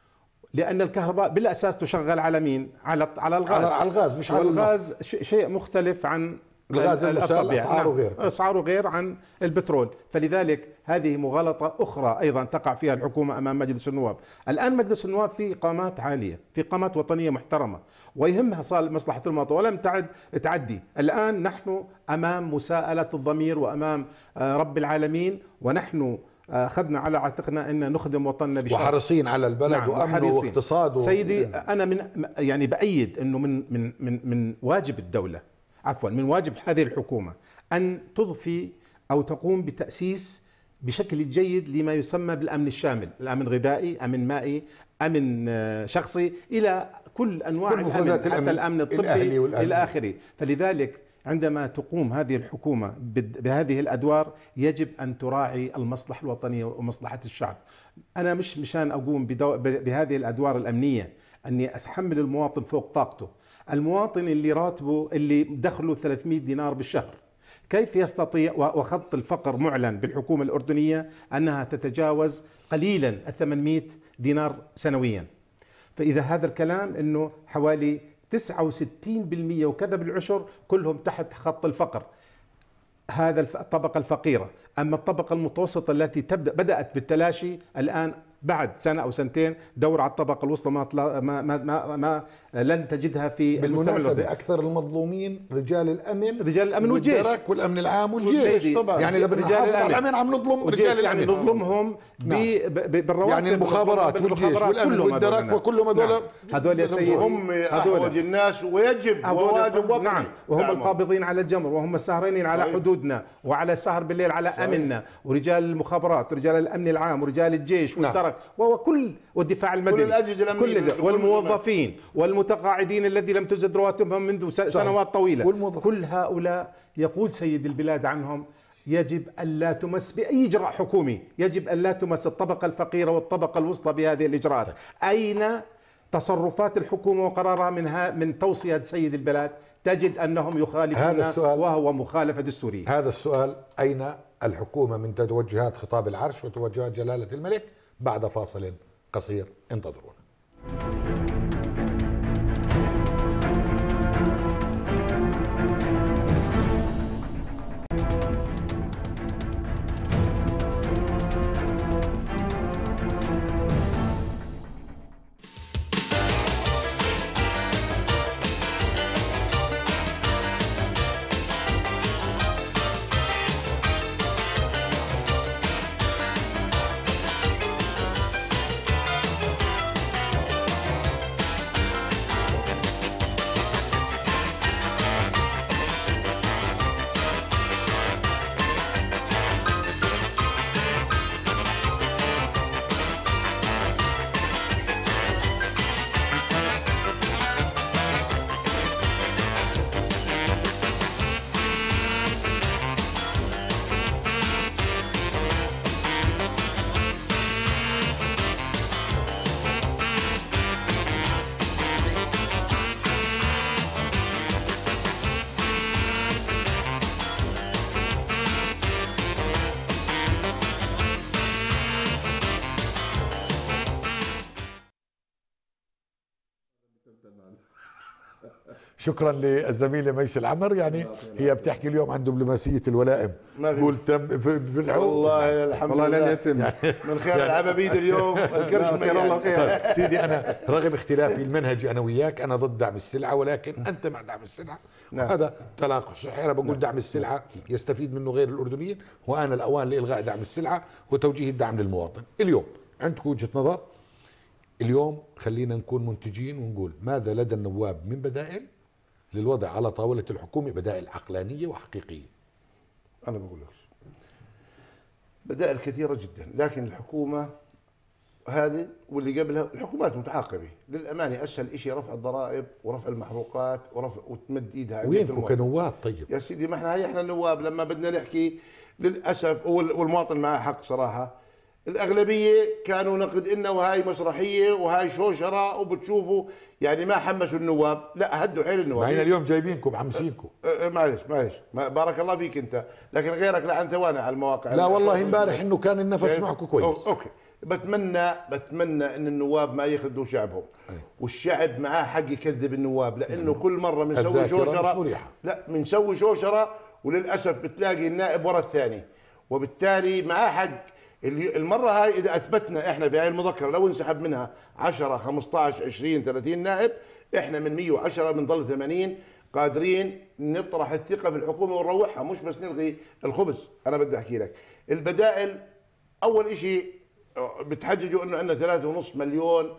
لأن الكهرباء بالأساس تشغل على مين؟ على على الغاز. على الغاز مش على والغاز شيء مختلف عن الغاز المسال، أسعاره غير أسعاره غير عن البترول، فلذلك هذه مغالطة أخرى أيضا تقع فيها الحكومة أمام مجلس النواب. الآن مجلس النواب في قامات عالية، في قامات وطنية محترمة ويهمها صالح مصلحة المواطن ولم تعد تعدي. الآن نحن أمام مساءلة الضمير وأمام رب العالمين، ونحن أخذنا على عاتقنا أن نخدم وطننا بشرف وحريصين على البلد نعم وأمنه واقتصاده. سيدي أنا من يعني بأيد أنه من من من من واجب الدولة عفوا من واجب هذه الحكومة أن تضفي أو تقوم بتأسيس بشكل جيد لما يسمى بالأمن الشامل، الأمن الغذائي، أمن مائي، أمن شخصي، إلى كل أنواع كل الأمن، حتى الأمن الأمن الطبي إلى آخره. فلذلك عندما تقوم هذه الحكومة بهذه الأدوار يجب أن تراعي المصلحة الوطنية ومصلحة الشعب. أنا مش مشان أقوم بهذه الأدوار الأمنية أني أحمل المواطن فوق طاقته. المواطن اللي راتبه اللي دخله ثلاثمئة دينار بالشهر كيف يستطيع، وخط الفقر معلن بالحكومة الأردنية أنها تتجاوز قليلا ثمانمئة دينار سنويا، فإذا هذا الكلام أنه حوالي تسعة وستين بالمئة وكذا بالعشر كلهم تحت خط الفقر، هذا الطبقة الفقيرة. أما الطبقة المتوسطة التي تبدأ بدأت بالتلاشي الآن بعد سنة أو سنتين دور على الطبقة الوسطى ما ما ما, ما, ما لن تجدها في بالمناسبة. أكثر المظلومين رجال الأمن، رجال الأمن والجيش والأمن العام والجيش طبعا. يعني إذا رجال الأمن عم نظلم رجال الأمن، نظلمهم بالرواتب، يعني المخابرات والجيش والأمن والدرك وكلهم هذول هذول يا سيدي هم أحوج الناس ويجب وواجب وطني. نعم، وهم القابضين على الجمر، وهم السهرانين على حدودنا وعلى السهر بالليل على أمننا، ورجال المخابرات ورجال الأمن العام ورجال الجيش والدرك وكل والدفاع المدني كل والموظفين والمتقاعدين الذي لم تزد رواتبهم منذ سنوات طويلة. كل هؤلاء يقول سيد البلاد عنهم يجب ألا تمس بأي إجراء حكومي، يجب ألا تمس الطبقة الفقيرة والطبقة الوسطى بهذه الإجراءات. أين تصرفات الحكومة وقرارها منها من توصية سيد البلاد؟ تجد أنهم يخالفون وهو مخالفة دستورية. هذا السؤال، أين الحكومة من توجهات خطاب العرش وتوجهات جلالة الملك؟ بعد فاصل قصير، انتظرونا. شكرا للزميله ميس العمر، يعني هي بتحكي اليوم عن دبلوماسيه الولائم، بقول تم في, في الحقوق. والله الحمد لله والله لن يتم يعني من خير العبابيد اليوم الكرش خير الله خير. طيب سيدي، انا رغم اختلافي المنهجي انا وياك انا ضد دعم السلعه، ولكن انت مع دعم السلعه، وهذا تناقض صحيح. انا بقول دعم السلعه يستفيد منه غير الاردنيين، وان الاوان لالغاء دعم السلعه وتوجيه الدعم للمواطن. اليوم عندكم وجهه نظر، اليوم خلينا نكون منتجين ونقول ماذا لدى النواب من بدائل للوضع على طاولة الحكومة، بدائل عقلانية وحقيقية. أنا بقول لك بدائل كثيرة جدا، لكن الحكومة هذه واللي قبلها الحكومات متعاقبة للأمانة. أسهل شيء رفع الضرائب ورفع المحروقات ورفع وتمد إيدها. وينكم كنواب؟ طيب يا سيدي، ما احنا هي احنا النواب لما بدنا نحكي للأسف، والمواطن معه حق صراحة، الأغلبية كانوا نقد إنه وهاي مسرحية وهاي شوشرة وبتشوفوا يعني ما حمسوا النواب. لا، هدوا حيل النواب. معنا اليوم جايبينكم حمسينكم. معلش معلش بارك الله فيك انت، لكن غيرك لعن ثواني على المواقع. لا والله امبارح انه كان النفس معكم كويس. اوكي، بتمنى بتمنى ان النواب ما يخذوا شعبهم. أي. والشعب معاه حق يكذب النواب، لانه كل مره بنسوي شوشره. لا، بنسوي شوشره وللاسف بتلاقي النائب ورا الثاني، وبالتالي معاه حق. المرة هاي إذا أثبتنا إحنا في هاي المذكرة لو انسحب منها عشرة خمسطعش عشرين ثلاثين نائب، إحنا من مية وعشرة بنضل ثمانين قادرين نطرح الثقة في الحكومة ونروحها، مش بس نلغي الخبز. أنا بدي أحكي لك البدائل. أول إشي بتحججوا إنه عندنا ثلاثة ونص مليون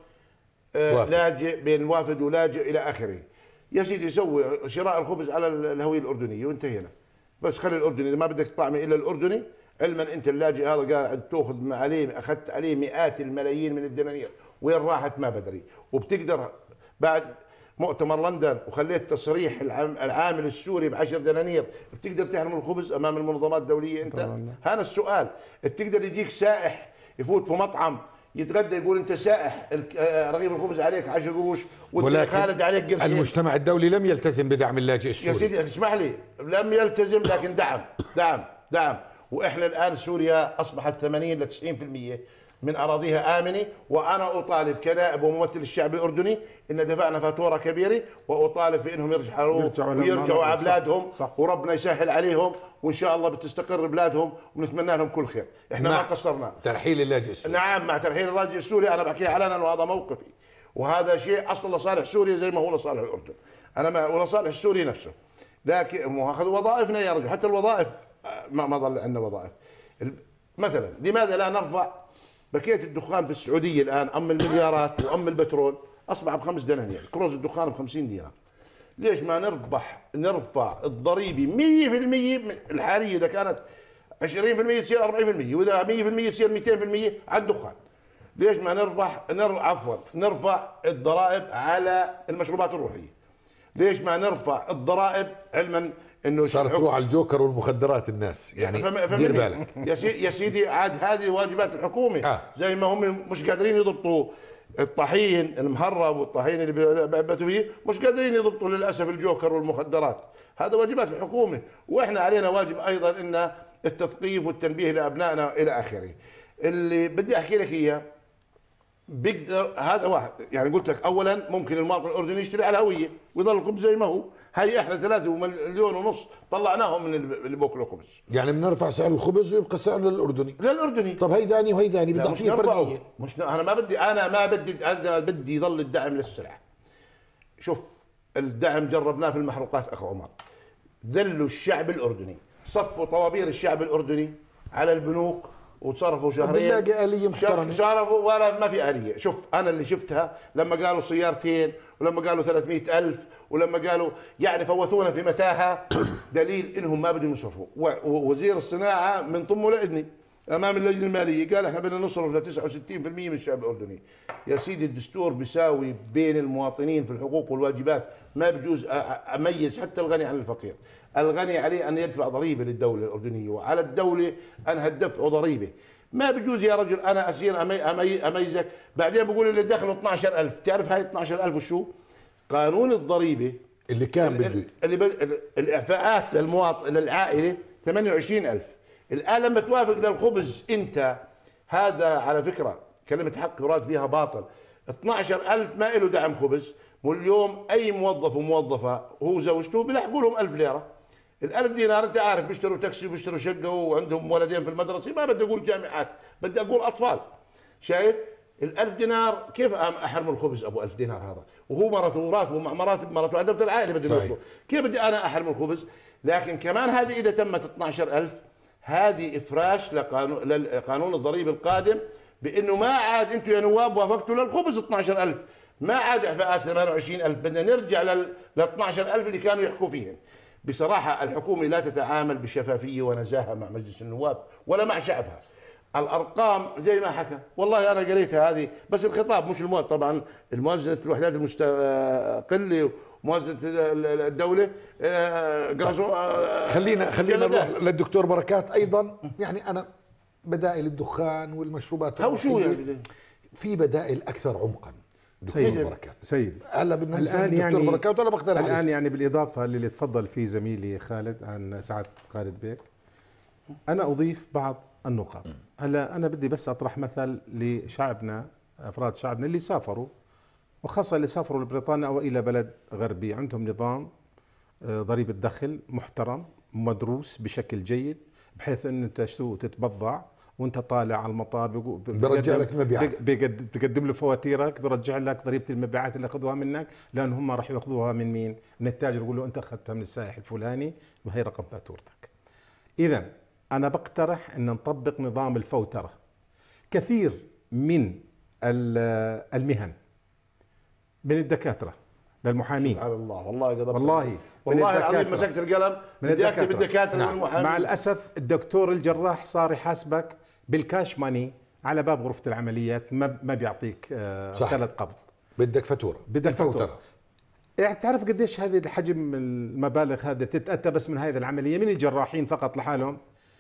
لاجئ، بين وافد ولاجئ إلى آخره. يا سيدي سوي شراء الخبز على الهوية الأردنية وانتهينا. بس خلي الأردني، إذا ما بدك تطعمي إلا الأردني، علما انت اللاجئ هذا قاعد تاخذ عليه، اخذت عليه مئات الملايين من الدنانير، وين راحت ما بدري. وبتقدر بعد مؤتمر لندن وخليت تصريح العامل السوري بعشر دنانير، بتقدر تحرم الخبز امام المنظمات الدوليه انت؟ هذا السؤال. بتقدر يجيك سائح يفوت في مطعم يتغدى يقول انت سائح، رغيف الخبز عليك عشرة قروش والخالد عليك قرشين. المجتمع الدولي لم يلتزم بدعم اللاجئ السوري. يا سيدي اسمح لي، لم يلتزم لكن دعم دعم دعم. واحنا الان سوريا اصبحت ثمانين ل تسعين بالمئة من اراضيها امنه، وانا اطالب كنائب وممثل الشعب الاردني ان دفعنا فاتوره كبيره، واطالب في انهم يرجعوا ويرجعوا على بلادهم. صح صح. وربنا يسهل عليهم، وان شاء الله بتستقر بلادهم، ونتمنى لهم كل خير. احنا ما قصرنا. ترحيل اللاجئ السوري. نعم، مع ترحيل اللاجئ السوري، انا بحكي علنا وهذا موقفي، وهذا شيء اصلا لصالح سوريا زي ما هو لصالح الاردن. انا ما ولصالح السوري نفسه. لكن اخذوا وظائفنا يا رجل، حتى الوظائف ما ما ضل عندنا وظائف. مثلا لماذا لا نرفع باكيت الدخان في السعوديه الان، ام المليارات وام البترول اصبح بخمس دنانير، كروز الدخان ب خمسين دينار. ليش ما نربح نرفع الضريبه مية بالمية من الحاليه؟ اذا كانت عشرين بالمية تصير أربعين بالمية، واذا مية بالمية تصير مئتين بالمية على الدخان. ليش ما نربح نر... عفوا نرفع الضرائب على المشروبات الروحيه؟ ليش ما نرفع الضرائب، علما انه صارت تروح على الجوكر والمخدرات الناس، يعني دير بالك يا سيدي. يا سيدي عاد هذه واجبات الحكومه. آه. زي ما هم مش قادرين يضبطوا الطحين المهرب والطحين اللي بيعبتوا فيه، مش قادرين يضبطوا للاسف الجوكر والمخدرات. هذا واجبات الحكومه، واحنا علينا واجب ايضا ان التثقيف والتنبيه لابنائنا الى اخره. اللي بدي احكي لك اياه بيقدر هذا واحد. يعني قلت لك اولا ممكن المواطن الاردني يشتري على هويه ويظل الخبز زي ما هو. هي احنا ثلاثة مليون ونص طلعناهم من اللي بياكلوا خبز. يعني بنرفع سعر الخبز ويبقى سعر للاردني. للاردني. طب هي ثاني وهي ثاني بدها فيه فرديه. مش ن... انا ما بدي انا ما بدي انا بدي يظل الدعم للسلع. شوف الدعم جربناه في المحروقات اخو عمر. ذلوا الشعب الاردني، صفوا طوابير الشعب الاردني على البنوك وتصرفوا شهرين. بنلاقي آلية محترمة. صرفوا ولا ما في آلية. شوف أنا اللي شفتها لما قالوا سيارتين ولما قالوا ثلاثمئة ألف ولما قالوا يعني فوتونا في متاهة. دليل إنهم ما بدهم يصرفوا. ووزير الصناعة من طمه لإذني أمام اللجنة المالية قال إحنا بدنا نصرف ل تسعة وستين بالمئة من الشعب الأردني. يا سيدي الدستور بيساوي بين المواطنين في الحقوق والواجبات، ما بجوز أميز حتى الغني عن الفقير. الغني عليه أن يدفع ضريبة للدولة الأردنية وعلى الدولة أنها تدفع ضريبة. ما بجوز يا رجل أنا أصير أمي أمي أميزك بعدين بقول لي دخله اثني عشر ألف. تعرف هاي اثني عشر ألف وشو؟ قانون الضريبة اللي كان بده اللي ب... الإعفاءات للمواطن للعائلة ثمانية وعشرين ألف. الآن لما توافق للخبز أنت هذا على فكرة كلمة حق يراد فيها باطل. اثني عشر ألف ما له دعم خبز. واليوم أي موظف وموظفة هو زوجته بيلحقوا لهم ألف ليرة. الألف دينار أنت عارف بيشتروا تاكسي وبيشتروا شقة وعندهم ولدين في المدرسة. ما بدي أقول جامعات بدي أقول أطفال. شايف الألف دينار كيف أحرم الخبز أبو ألف دينار هذا وهو مرته وراتبه مع مراتب مرته عدد العائلة بدي ياكلوا. كيف بدي أنا أحرم الخبز؟ لكن كمان هذه إذا تمت اثني عشر ألف هذه إفراش لقانون لقانون الضريبة القادم بأنه ما عاد أنتم يا نواب وافقتوا للخبز اثني عشر ألف. ما عاد إعفاءات ثمانية وعشرين ألف. بدنا نرجع لل اثني عشر ألف اللي كانوا يحكوا فيهم. بصراحة الحكومة لا تتعامل بشفافية ونزاهة مع مجلس النواب ولا مع شعبها. الأرقام زي ما حكى والله أنا قريتها هذه بس الخطاب مش الموازنة. طبعا الموازنة الوحدات المستقلة وموازنة الدولة خلينا خلينا نروح للدكتور بركات أيضا. يعني أنا بدائل الدخان والمشروبات هو شو يعني في بدائل أكثر عمقا. سيدي بركات سيدي هلا الان يعني بركات ولا بقدر الان عليك. يعني بالاضافه للي تفضل فيه زميلي خالد عن سعاده خالد بيك انا اضيف بعض النقاط. هلا انا بدي بس اطرح مثل لشعبنا افراد شعبنا اللي سافروا وخاصه اللي سافروا لبريطانيا او الى بلد غربي عندهم نظام ضريبه دخل محترم مدروس بشكل جيد بحيث انه انت شو تتبضع وانت طالع على المطار بيرجع لك مبيعات بيقدم له فواتيرك بيرجع لك ضريبه المبيعات اللي اخذوها منك لان هم راح ياخذوها من مين؟ من التاجر يقول له انت اخذتها من السائح الفلاني وهي رقم فاتورتك. اذا انا بقترح ان نطبق نظام الفوتره. كثير من المهن من الدكاتره للمحامين سبحان الله والله قدر والله والله العظيم مسكت القلم بدي اكتب الدكاتره نعم. والمحامين. مع الاسف الدكتور الجراح صار يحاسبك بالكاش ماني على باب غرفه العمليات ما ما بيعطيك رساله قبض. بدك فاتوره بدك فاتوره. يعني تعرف قديش هذه الحجم المبالغ هذه تتاتى بس من هذه العمليه من الجراحين فقط لحالهم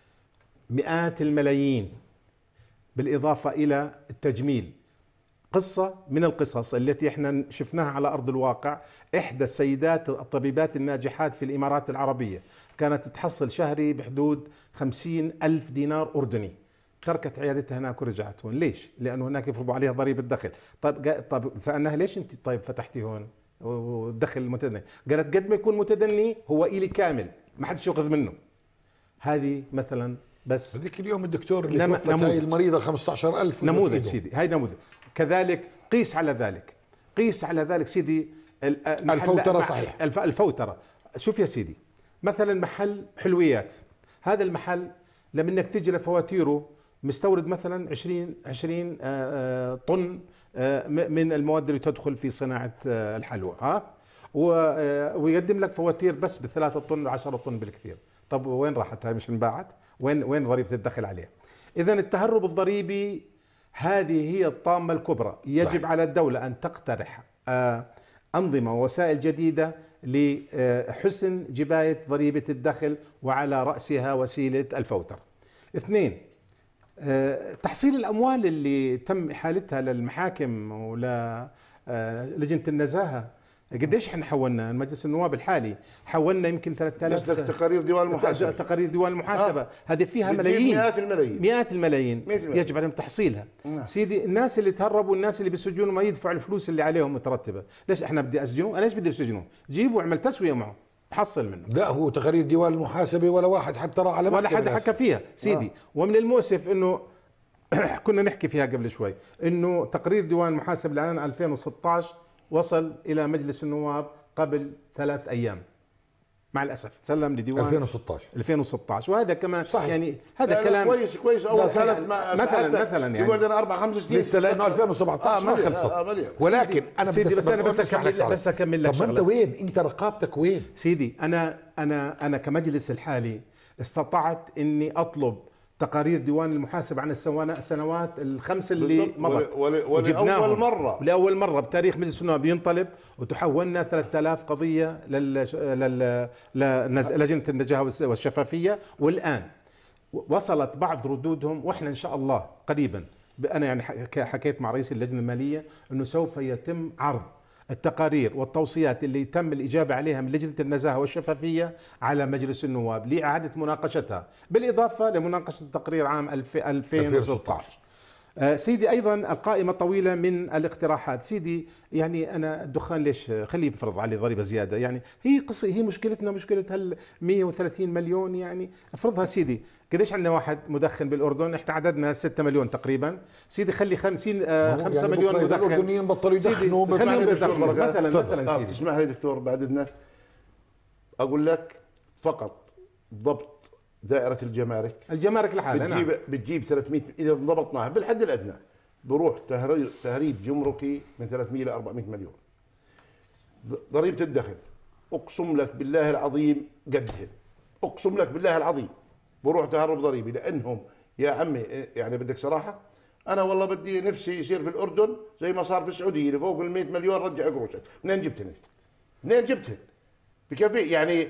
مئات الملايين بالاضافه الى التجميل. قصة من القصص التي احنا شفناها على أرض الواقع. إحدى السيدات الطبيبات الناجحات في الإمارات العربية كانت تحصل شهري بحدود خمسين ألف دينار أردني. تركت عيادتها هناك ورجعت هون. ليش؟ لأنه هناك يفرضوا عليها ضريبة دخل. طيب طيب سألناها ليش أنت طيب فتحتي هون والدخل المتدني؟ قالت قد ما يكون متدني هو إلي كامل ما حدش يأخذ منه. هذه مثلا بس هذيك اليوم الدكتور اللي توفت هاي المريضة خمسة عشر ألف نموذج سيدي. هاي نموذج. كذلك قيس على ذلك قيس على ذلك سيدي الفوترة. صحيح الفوترة. شوف يا سيدي مثلا محل حلويات. هذا المحل لما انك تجي لفواتيره مستورد مثلا عشرين عشرين طن من المواد اللي تدخل في صناعة الحلوى ها ويقدم لك فواتير بس بثلاثة طن وعشرة طن بالكثير. طب وين راحت هاي؟ مش انباعت؟ وين وين ضريبة الدخل عليها؟ إذا التهرب الضريبي هذه هي الطامة الكبرى. يجب صحيح. على الدولة أن تقترح أنظمة ووسائل جديدة لحسن جباية ضريبة الدخل وعلى رأسها وسيلة الفوتر. اثنين تحصيل الأموال اللي تم إحالتها للمحاكم ولجنة النزاهة قديش احنا حولنا؟ مجلس النواب الحالي حولنا يمكن ثلاثة آلاف تقارير ديوان المحاسبه، تقارير ديوان المحاسبه، آه. هذه فيها ملايين، مئات الملايين، مئات الملايين ملايين. يجب عليهم تحصيلها. نعم. سيدي الناس اللي تهربوا، الناس اللي بيسجنوا ما يدفعوا الفلوس اللي عليهم مترتبه، ليش احنا بدي اسجنه؟ انا ليش بدي اسجنه؟ جيبوا واعمل تسويه معه، حصل منه. لا هو تقارير ديوان المحاسبه ولا واحد حتى راح على ولا حد حكى فيها سيدي. آه. ومن المؤسف انه كنا نحكي فيها قبل شوي انه تقرير ديوان المحاسبه الان ألفين وستة عشر وصل الى مجلس النواب قبل ثلاث ايام، مع الاسف تسلم لديوان ألفين وستة عشر ألفين وستة عشر، وهذا كمان صحيح. يعني هذا كلام كويس كويس. اول ثلاث مثلا مثلا يعني يقعد لنا اربع خمس سنين لسه، لانه ألفين وسبعة عشر آه ما خلصت. آه ولكن انا سيدي بس انا بس اكمل بس اكمل لك. طب انت وين؟ انت رقابتك وين؟ سيدي انا انا انا كمجلس الحالي استطعت اني اطلب تقارير ديوان المحاسبة عن السنوات الخمس اللي مضت، ولأول مرة ولأول مرة بتاريخ مجلس النواب ينطلب، وتحولنا ثلاثة آلاف قضية للجنة النزاهة والشفافية، والآن وصلت بعض ردودهم، واحنا ان شاء الله قريبا، انا يعني حكيت مع رئيس اللجنة المالية انه سوف يتم عرض التقارير والتوصيات اللي تم الإجابة عليها من لجنة النزاهة والشفافية على مجلس النواب لإعادة مناقشتها، بالإضافة لمناقشة تقرير عام ألفين وستة عشر. آه سيدي أيضا القائمة طويلة من الاقتراحات. سيدي يعني أنا الدخان ليش خليه يفرض عليه ضريبة زيادة؟ يعني هي قصة، هي مشكلتنا مشكلة هال مئة وثلاثين مليون، يعني افرضها سيدي. قديش عندنا واحد مدخن بالأردن؟ احنا عددنا ستة مليون تقريبا. سيدي خلي خمسين آه خمسة يعني مليون مدخن. الأردنيين بطلوا يدخنوا خليهم يدخنوا مثلا مثلا. سيدي تسمح لي دكتور بعد إذنك أقول لك فقط ضبط دائرة الجمارك الجمارك لحالها بتجيب نعم. بتجيب ثلاثمئة، إذا ضبطناها بالحد الأدنى بروح تهريب تهريب جمركي من ثلاثمئة إلى أربعمئة مليون. ضريبة الدخل أقسم لك بالله العظيم قدهن، أقسم لك بالله العظيم بروح تهرب ضريبي، لأنهم يا عمي يعني بدك صراحة أنا والله بدي نفسي يصير في الأردن زي ما صار في السعودية اللي فوق ال مئة مليون رجع قروشك. منين جبتهن؟ منين جبتهن؟ بكفي يعني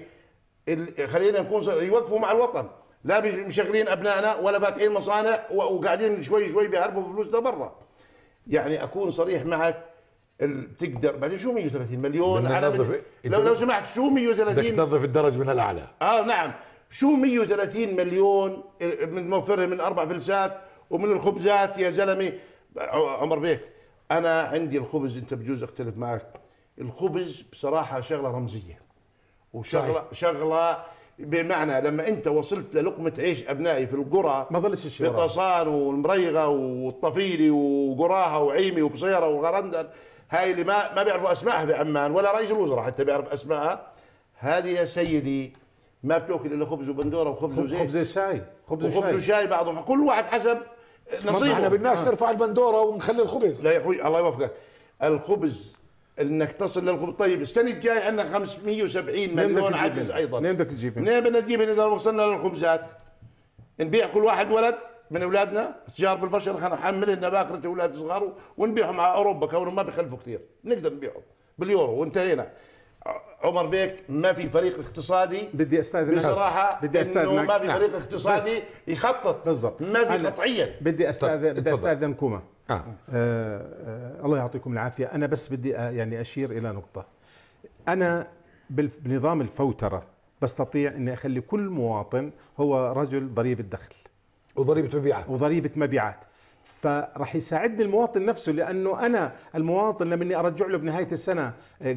خلينا نكون يوقفوا مع الوطن، لا مشغلين ابنائنا ولا فاتحين مصانع وقاعدين شوي شوي بيهربوا فلوس لبرا. يعني اكون صريح معك، بتقدر بعدين شو مئة وثلاثين مليون على لو لو سمحت شو مئة وثلاثين؟ بدك تنظف الدرج من الاعلى. اه نعم، شو مئة وثلاثين مليون من موفرها من اربع فلسات ومن الخبزات يا زلمه. عمر بيك انا عندي الخبز، انت بجوز اختلف معك، الخبز بصراحه شغله رمزيه وشغله صحيح. شغله بمعنى لما انت وصلت للقمه عيش ابنائي في القرى ما ظلش في طاسان والمريغه والطفيلي وقراها وعيمي وبصيره وغرندل، هاي اللي ما ما بيعرفوا اسمائها في عمان ولا رئيس الوزراء حتى بيعرف اسمائها، هذه يا سيدي ما بتاكل الا خبز وبندوره وخبز وزيت، خبز شاي، خبز وشاي، خبز وشاي بعضهم، كل واحد حسب نصيبه. احنا بدناش آه. نرفع البندوره ونخلي الخبز. لا يا اخوي الله يوفقك، الخبز انك تصل للخبز. طيب السنه الجاي عندنا خمسمئة وسبعين مليون عجز ايضا، منين بدك تجيبهم؟ منين بدنا نجيبهم اذا وصلنا للخبزات؟ نبيع كل واحد ولد من اولادنا تجار بالبشر، خلينا نحمل لنا باخره اولاد صغار ونبيعهم على اوروبا كونهم ما بيخلفوا كثير، بنقدر نبيعهم باليورو وانتهينا. عمر بيك ما في فريق اقتصادي بدي استاذنك بصراحه، بدي استاذنك ما في فريق اقتصادي يخطط بالضبط، ما في قطعيا. بدي استاذن بدي استاذنكما آه. آه آه الله يعطيكم العافيه. انا بس بدي يعني اشير الى نقطه، انا بنظام الفوتره بستطيع اني اخلي كل مواطن هو رجل ضريبه دخل وضريبه مبيعات وضريبه مبيعات، فراح يساعدني المواطن نفسه، لانه انا المواطن لما اني ارجع له بنهايه السنه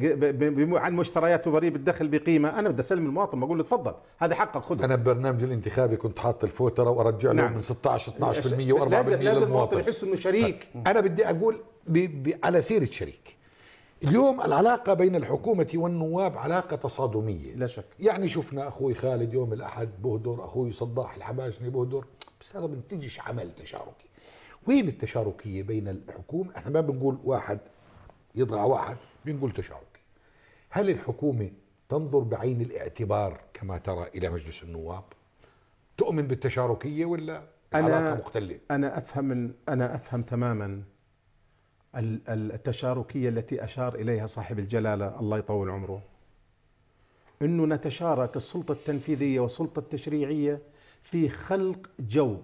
عن مشتريات وضريبه دخل بقيمه، انا بدي اسلم المواطن بقول له تفضل هذا حقك خذه. انا ببرنامج الانتخابي كنت حاط الفوتره وارجع له نعم. من ستة عشر اثني عشر بالمئة وأربعة بالمئة لازم المواطن يحس انه شريك. انا بدي اقول ب... ب... على سيره شريك، اليوم العلاقه بين الحكومه والنواب علاقه تصادميه لا شك. يعني شفنا اخوي خالد يوم الاحد بهدر، اخوي صداح الحباشني بهدر، بس هذا بنتجش عمل تشاركي. وين التشاركيه بين الحكومه؟ احنا ما بنقول واحد يضغى واحد، بنقول تشاركي. هل الحكومه تنظر بعين الاعتبار كما ترى الى مجلس النواب؟ تؤمن بالتشاركيه ولا علاقه مختلفه؟ انا افهم انا افهم تماما التشاركيه التي اشار اليها صاحب الجلاله الله يطول عمره، انه نتشارك السلطه التنفيذيه والسلطه التشريعيه في خلق جو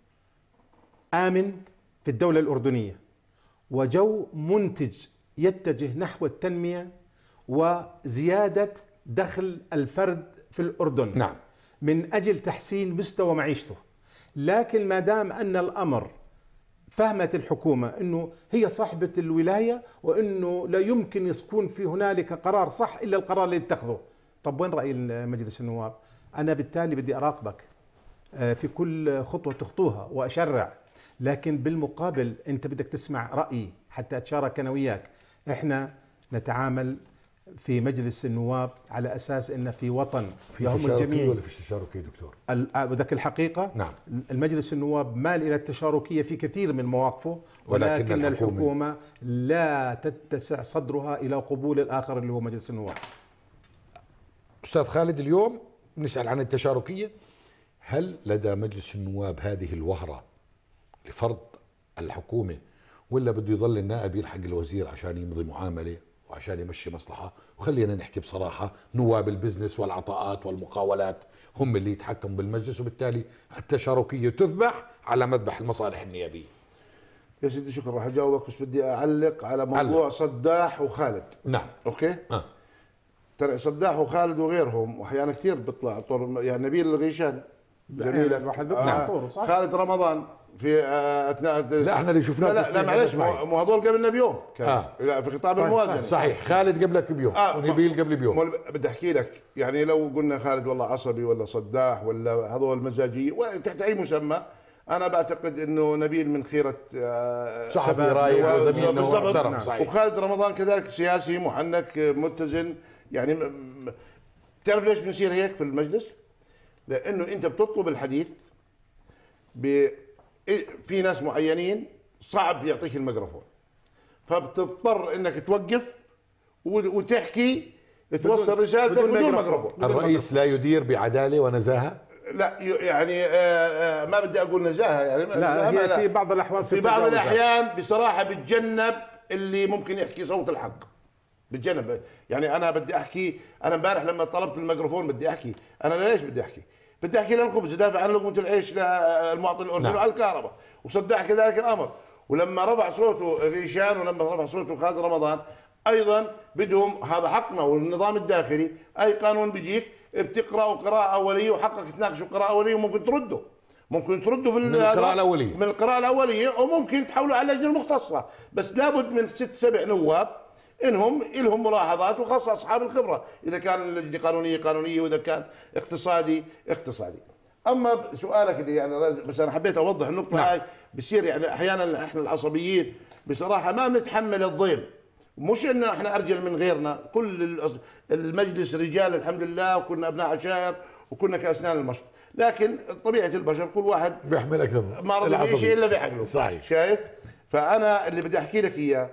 آمن في الدولة الأردنية، وجو منتج يتجه نحو التنمية وزيادة دخل الفرد في الأردن نعم. من أجل تحسين مستوى معيشته. لكن ما دام أن الأمر فهمت الحكومة أنه هي صاحبة الولاية وأنه لا يمكن يكون في هنالك قرار صح إلا القرار اللي اتخذه، طب وين رأي مجلس النواب؟ أنا بالتالي بدي أراقبك في كل خطوة تخطوها وأشرع، لكن بالمقابل أنت بدك تسمع رأيي حتى أتشارك أنا وياك. إحنا نتعامل في مجلس النواب على أساس أن في وطن يهم الجميع. ولا في تشاركية دكتور؟ وذاك الحقيقة نعم. المجلس النواب مال إلى التشاركية في كثير من مواقفه، ولكن, ولكن الحكومة, الحكومة لا تتسع صدرها إلى قبول الآخر اللي هو مجلس النواب. أستاذ خالد، اليوم نسأل عن التشاركية. هل لدى مجلس النواب هذه الوهرة لفرض الحكومة، ولا بده يظل النائب يلحق الوزير عشان يمضي معاملة وعشان يمشي مصلحة؟ وخلينا نحكي بصراحة، نواب البزنس والعطاءات والمقاولات هم اللي يتحكموا بالمجلس، وبالتالي التشاركية تذبح على مذبح المصالح النيابية. يا سيدي شكرا، راح اجاوبك، بس بدي اعلق على موضوع علق. صداح وخالد. نعم. اوكي. آه. ترى صداح وخالد وغيرهم واحيانا كثير بيطلع طور، يعني نبيل الغيشان زميلك، واحد بيطلع طور صح؟ خالد رمضان في اثناء لا احنا اللي شفناه لا لا, لا معلش، مو هذول قبلنا بيوم كان آه. لا في خطاب الموازنه. صحيح، خالد قبلك بيوم آه. ونبيل قبل بيوم. بدي احكي لك، يعني لو قلنا خالد والله عصبي ولا صداح ولا هذول مزاجي تحت اي مسمى، انا بعتقد انه نبيل من خيره صحفي رايق وزميلنا ومحترم. صحيح. وخالد رمضان كذلك سياسي محنك متزن. يعني تعرف ليش بنصير هيك في المجلس؟ لانه انت بتطلب الحديث ب في ناس معينين صعب يعطيك الميكروفون، فبتضطر انك توقف وتحكي توصل رسالتك بدون ميكروفون. الرئيس لا يدير بعداله ونزاهه؟ لا يعني آآ آآ ما بدي اقول نزاهه، يعني لا هي في بعض الاحوال في بعض الاحيان بصراحه بتجنب اللي ممكن يحكي صوت الحق، بتجنب. يعني انا بدي احكي، انا امبارح لما طلبت الميكروفون بدي احكي، انا ليش بدي احكي؟ بدي احكي للخبز، دافع عن لقمه العيش للمواطن الاردني وعلى الكهرباء، وصدح كذلك الامر. ولما رفع صوته غيشان ولما رفع صوته خالد رمضان ايضا بدهم، هذا حقنا والنظام الداخلي، اي قانون بيجيك بتقراه قراءه اوليه وحقك تناقشه قراءه اوليه، وممكن ترده، ممكن ترده في من القراءه الاوليه من القراءه الاوليه وممكن تحوله على اللجنه المختصه، بس لابد من ست سبع نواب انهم لهم ملاحظات، وخاصه اصحاب الخبره، اذا كان اللجنه قانونيه قانونيه واذا كان اقتصادي اقتصادي. اما سؤالك اللي يعني بس انا حبيت اوضح النقطه نعم. هاي بصير يعني احيانا احنا العصبيين بصراحه ما بنتحمل الضيم، مش انه احنا ارجل من غيرنا، كل المجلس رجال الحمد لله، وكنا ابناء عشائر وكنا كاسنان المشط، لكن طبيعه البشر كل واحد بيحمل اكثر ما رضي شيء الا بعقله. صحيح. شايف؟ فانا اللي بدي احكي لك اياه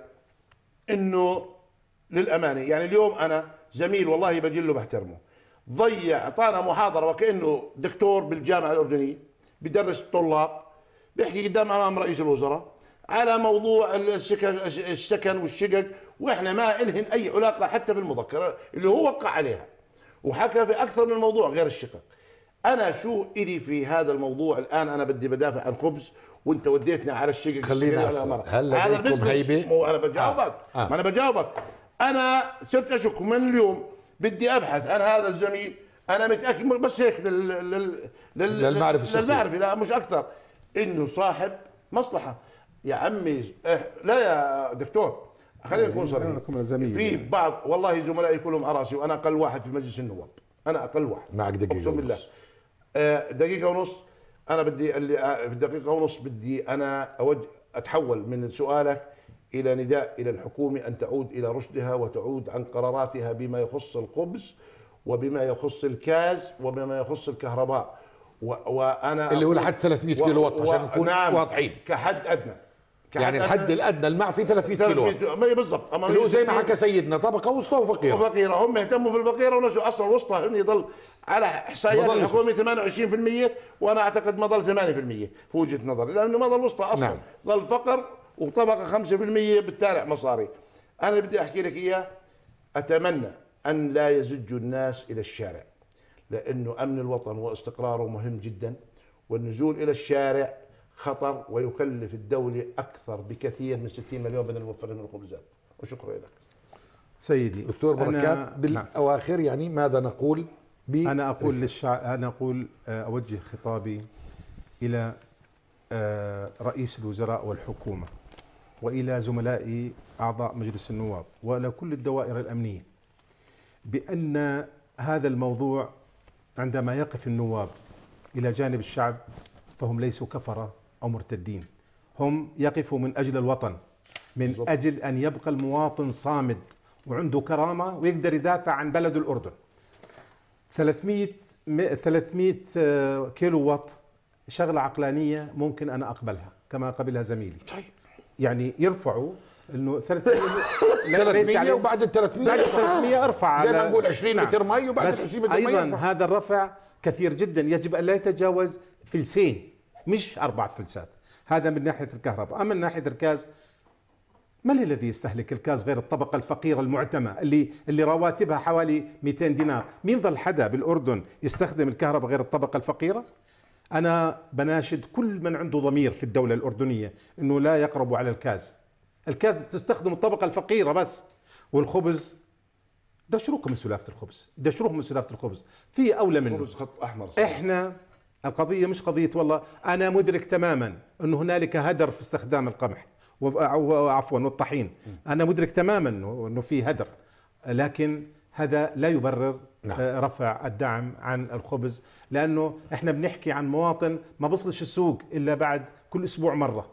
انه للامانه، يعني اليوم انا زميل والله بجله بحترمه، ضيع اعطانا محاضره وكانه دكتور بالجامعه الاردنيه بدرس الطلاب، بيحكي قدام امام رئيس الوزراء على موضوع السكن والشقق، واحنا ما إلهن اي علاقه حتى بالمذكره اللي هو وقع عليها، وحكى في اكثر من موضوع غير الشقق. انا شو الي في هذا الموضوع الان؟ انا بدي بدافع عن خبز وانت وديتنا على الشقق. خلينا هل لديكم هيبه؟ مو انا بجاوبك آه. آه. ما انا بجاوبك. انا صرت اشك من اليوم، بدي ابحث عن هذا الزميل، انا متاكد بس هيك لل... لل... لل... للمعرفه الشخصيه، للمعرفه لا مش اكثر، انه صاحب مصلحه. يا عمي إيه لا يا دكتور خلينا نكون صريحين، في بعض والله زملائي كلهم على راسي، وانا اقل واحد في مجلس النواب، انا اقل واحد. معك دقيقه اقسم بالله دقيقه ونص. انا بدي اللي في دقيقه ونص بدي انا اوجه اتحول من سؤالك الى نداء الى الحكومه ان تعود الى رشدها وتعود عن قراراتها بما يخص الخبز وبما يخص الكاز وبما يخص الكهرباء، وانا اللي هو لحد ثلاثمئة كيلو واط عشان نكون نعم واضحين، كحد ادنى، يعني الحد الادنى المعفي ثلاثمئة كيلو واط بالضبط، اللي هو زي ما حكى سيدنا طبقه وسطى وفقيره. وفقيره هم يهتموا في الفقيره ونسوا اصلا الوسطى هن يضل على احصائيات الحكومه ثمانية وعشرين بالمئة، وانا اعتقد ما ضل ثمانية بالمئة في وجهه نظري، لانه ما ضل وسطى اصلا. نعم. ضل فقر وطبقه خمسة بالمئة بالتالع مصاري. انا اللي بدي احكي لك اياه، اتمنى ان لا يزجوا الناس الى الشارع، لانه امن الوطن واستقراره مهم جدا، والنزول الى الشارع خطر ويكلف الدوله اكثر بكثير من ستين مليون بدل الموفرين من الخبزات. وشكرا لك. سيدي دكتور بركات أنا بالاواخر يعني ماذا نقول؟ انا اقول للشعب، انا اقول اوجه خطابي الى رئيس الوزراء والحكومه والى زملائي اعضاء مجلس النواب والى كل الدوائر الامنيه بان هذا الموضوع عندما يقف النواب الى جانب الشعب فهم ليسوا كفره او مرتدين، هم يقفوا من اجل الوطن، من بالضبط. اجل ان يبقى المواطن صامد وعنده كرامه ويقدر يدافع عن بلده الاردن. ثلاثمئة ثلاثمئة كيلو وات شغله عقلانيه ممكن انا اقبلها كما قبلها زميلي. طيب يعني يرفعوا انه ثلاثمئة ثلاثمئة وبعد ال ثلاثمئة بعد ثلاثمئة ارفع زي ما نقول عشرين متر مي وبعد عشرين متر مي. ايضا هذا الرفع كثير جدا، يجب ان لا يتجاوز فلسين مش اربع فلسات. هذا من ناحيه الكهرباء. اما من ناحيه الكاز، من الذي يستهلك الكاز غير الطبقة الفقيرة المعتمة اللي اللي رواتبها حوالي مئتين دينار؟ مين ظل حدا بالأردن يستخدم الكهرباء غير الطبقة الفقيرة؟ أنا بناشد كل من عنده ضمير في الدولة الأردنية إنه لا يقربوا على الكاز. الكاز تستخدم الطبقة الفقيرة بس. والخبز دشروكم من سلافة الخبز، دشروهم من سلافة الخبز، في أولى منه. خبز خط أحمر صحيح. إحنا القضية مش قضية والله، أنا مدرك تماما إنه هنالك هدر في استخدام القمح عفوا والطحين، انا مدرك تماما انه انه في هدر، لكن هذا لا يبرر نعم. رفع الدعم عن الخبز، لانه احنا بنحكي عن مواطن ما بصلش السوق الا بعد كل اسبوع مره،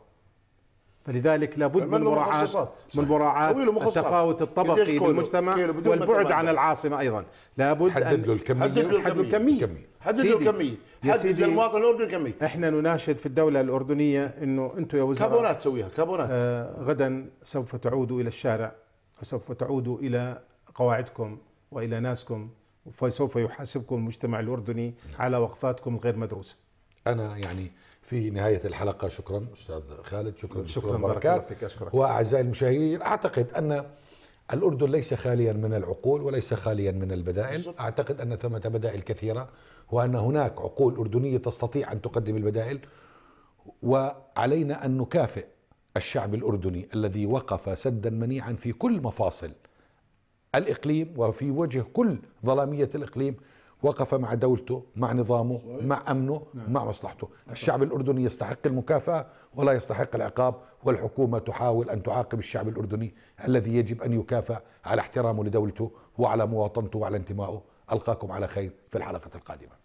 فلذلك لابد من مراعاة من مراعاة التفاوت الطبقي بالمجتمع والبعد عن العاصمة أيضا. لابد حدد له الكمية، حدد له الكمية، حدد له الكمية، حدد للمواطن الأردني الكمية. احنا نناشد في الدولة الأردنية إنه أنتم يا وزراء كابونات تسويها كابونات. آه غدا سوف تعودوا إلى الشارع وسوف تعودوا إلى قواعدكم وإلى ناسكم، وسوف يحاسبكم المجتمع الأردني على وقفاتكم الغير مدروسة. أنا يعني في نهاية الحلقة شكرا أستاذ خالد، شكرا شكرا بركات فيك، أشكرك. وأعزائي المشاهدين، أعتقد أن الأردن ليس خاليا من العقول وليس خاليا من البدائل، أعتقد أن ثمة بدائل كثيرة وأن هناك عقول أردنية تستطيع أن تقدم البدائل، وعلينا أن نكافئ الشعب الأردني الذي وقف سدا منيعا في كل مفاصل الإقليم وفي وجه كل ظلامية الإقليم، وقف مع دولته، مع نظامه، مع أمنه، مع مصلحته. الشعب الأردني يستحق المكافأة ولا يستحق العقاب، والحكومة تحاول أن تعاقب الشعب الأردني الذي يجب أن يكافأ على احترامه لدولته وعلى مواطنته وعلى انتمائه. ألقاكم على خير في الحلقة القادمة.